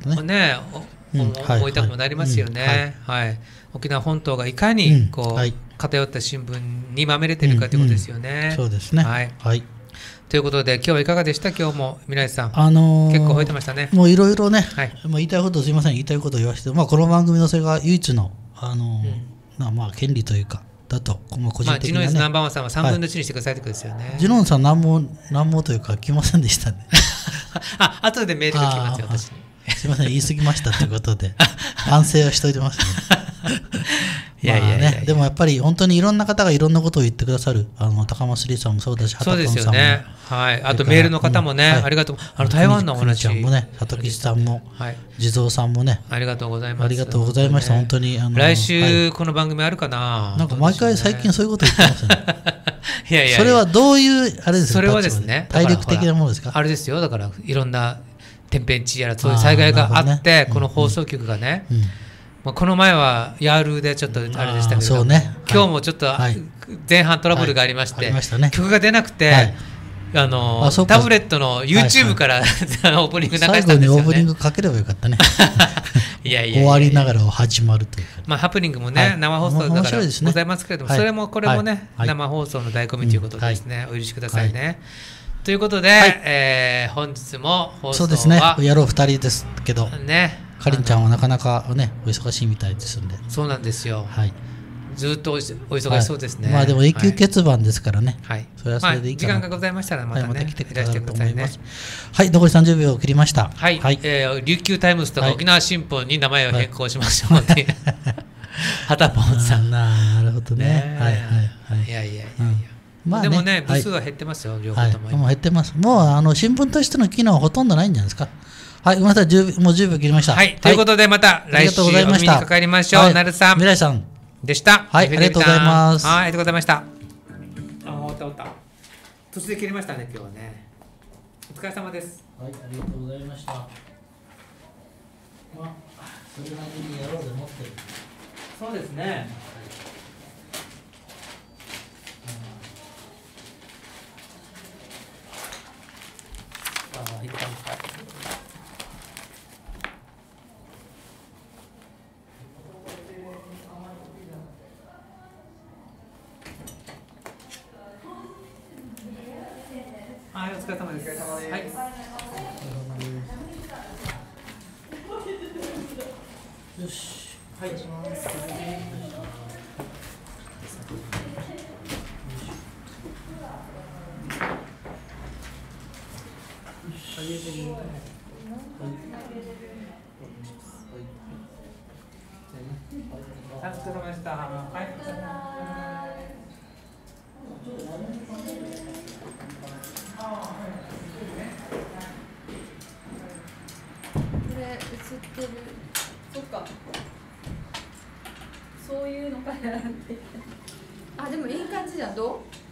[SPEAKER 2] 思いたくもなりますよね。沖縄本島がいかにこう、うんはい、偏った新聞にまみれているかということですよね。
[SPEAKER 1] うんうん、そうですね、はいはい、
[SPEAKER 2] ということで今日はいかがでした。今日も未来さん、
[SPEAKER 1] あのー、
[SPEAKER 2] 結構吠えてましたね。
[SPEAKER 1] もういろいろね、はい、もう言いたいことすいません言いたいことを言わせて、まあ、この番組のそれが唯一の、あのーうんまあ、まあ権利というかだと、まあ、個人的な、ね、
[SPEAKER 2] まあ、ジノンスナンバーワンさんはさんぶんのいちにしてくださいってことですよね。
[SPEAKER 1] はい、ジノンさん何も何もというか来ませんでしたね。
[SPEAKER 2] あ、後でメールが来ますよ私に。
[SPEAKER 1] すみません言い過ぎましたということで反省はしておいてますね。いやいやいや、まあね、でもやっぱり本当にいろんな方がいろんなことを言ってくださる、あの高松リーさんもそうだし、
[SPEAKER 2] そうですよね、はい、あとメールの方もね、うんはい、ありがとう、あの台湾のお話、
[SPEAKER 1] ちゃんもね、里吉さんも、はい、地蔵さんもね、
[SPEAKER 2] ありがとうございます。
[SPEAKER 1] ありがとうございました、本当に。あの
[SPEAKER 2] 来週、この番組あるかな、
[SPEAKER 1] なんか毎回最近そういうこと言ってますよね。
[SPEAKER 2] いやいやいや、
[SPEAKER 1] それはどういう、あれですか、
[SPEAKER 2] それはですね、
[SPEAKER 1] 体力的なものですか。
[SPEAKER 2] あれですよ、だからいろんん天変地異やらそういう災害があって、ね、この放送局がね、うんうんまあ、この前はヤールでちょっとあれでしたけど、ね、今日もちょっと前半トラブルがありまして、はいはいね、曲が出なくて、はい、あのあタブレットの YouTube から、はいはい、オープニング流したんですよね。
[SPEAKER 1] 最後にオープニングかければよかったね。
[SPEAKER 2] いやいやいや
[SPEAKER 1] 終わりながら始まるという、
[SPEAKER 2] まあ、ハプニングもね、はい、生放送だからございますけれども、ね、それもこれもね、はい、生放送の醍醐味ということですね、うんはい、お許しくださいね。はいということで、はいえー、本日も放送は
[SPEAKER 1] そうですね、やろうふたりですけど、
[SPEAKER 2] ね、
[SPEAKER 1] かりんちゃんはなかなか、ね、お忙しいみたいですんで。
[SPEAKER 2] そうなんですよ、
[SPEAKER 1] はい、
[SPEAKER 2] ずっとお忙しそうですね。
[SPEAKER 1] まあでも永久欠番ですからね。
[SPEAKER 2] はい。
[SPEAKER 1] それはそれでいいかな。
[SPEAKER 2] 時間がございましたらまたね、
[SPEAKER 1] 来てくださいと思います。はい、残りさんじゅうびょうを切りました。
[SPEAKER 2] はい。琉球タイムズとか沖縄新報に名前を変更しましょうって。はたぽんさん。
[SPEAKER 1] なるほどね。はいはいはい。
[SPEAKER 2] いやいやいやいや。でもね、部数は減ってますよ、両方とも。
[SPEAKER 1] もう減ってます。もうあの新聞としての機能はほとんどないんじゃないですか。はい、またもうじゅうびょう切りました。
[SPEAKER 2] はい、ということでまた来週お耳にかかりましょう。なるさん、
[SPEAKER 1] 未来さん
[SPEAKER 2] でした。
[SPEAKER 1] はい、ありがとうございます。
[SPEAKER 2] はい、ありがとうございました。あ、終わった終わった。途中で切りましたね、今日はね。お疲れ様です。
[SPEAKER 1] はい、ありがとうございました。まあ、それなりにやろうで持ってる。
[SPEAKER 2] そうですね。ああ、いったんか。はい、お疲れ様です。お疲れ様です。はい。
[SPEAKER 1] よし。
[SPEAKER 2] はい。お願いします。お疲れ様でした。はい。
[SPEAKER 5] これ映ってる。そっか。そういうのかやって。あ、でもいい感じじゃん。どう？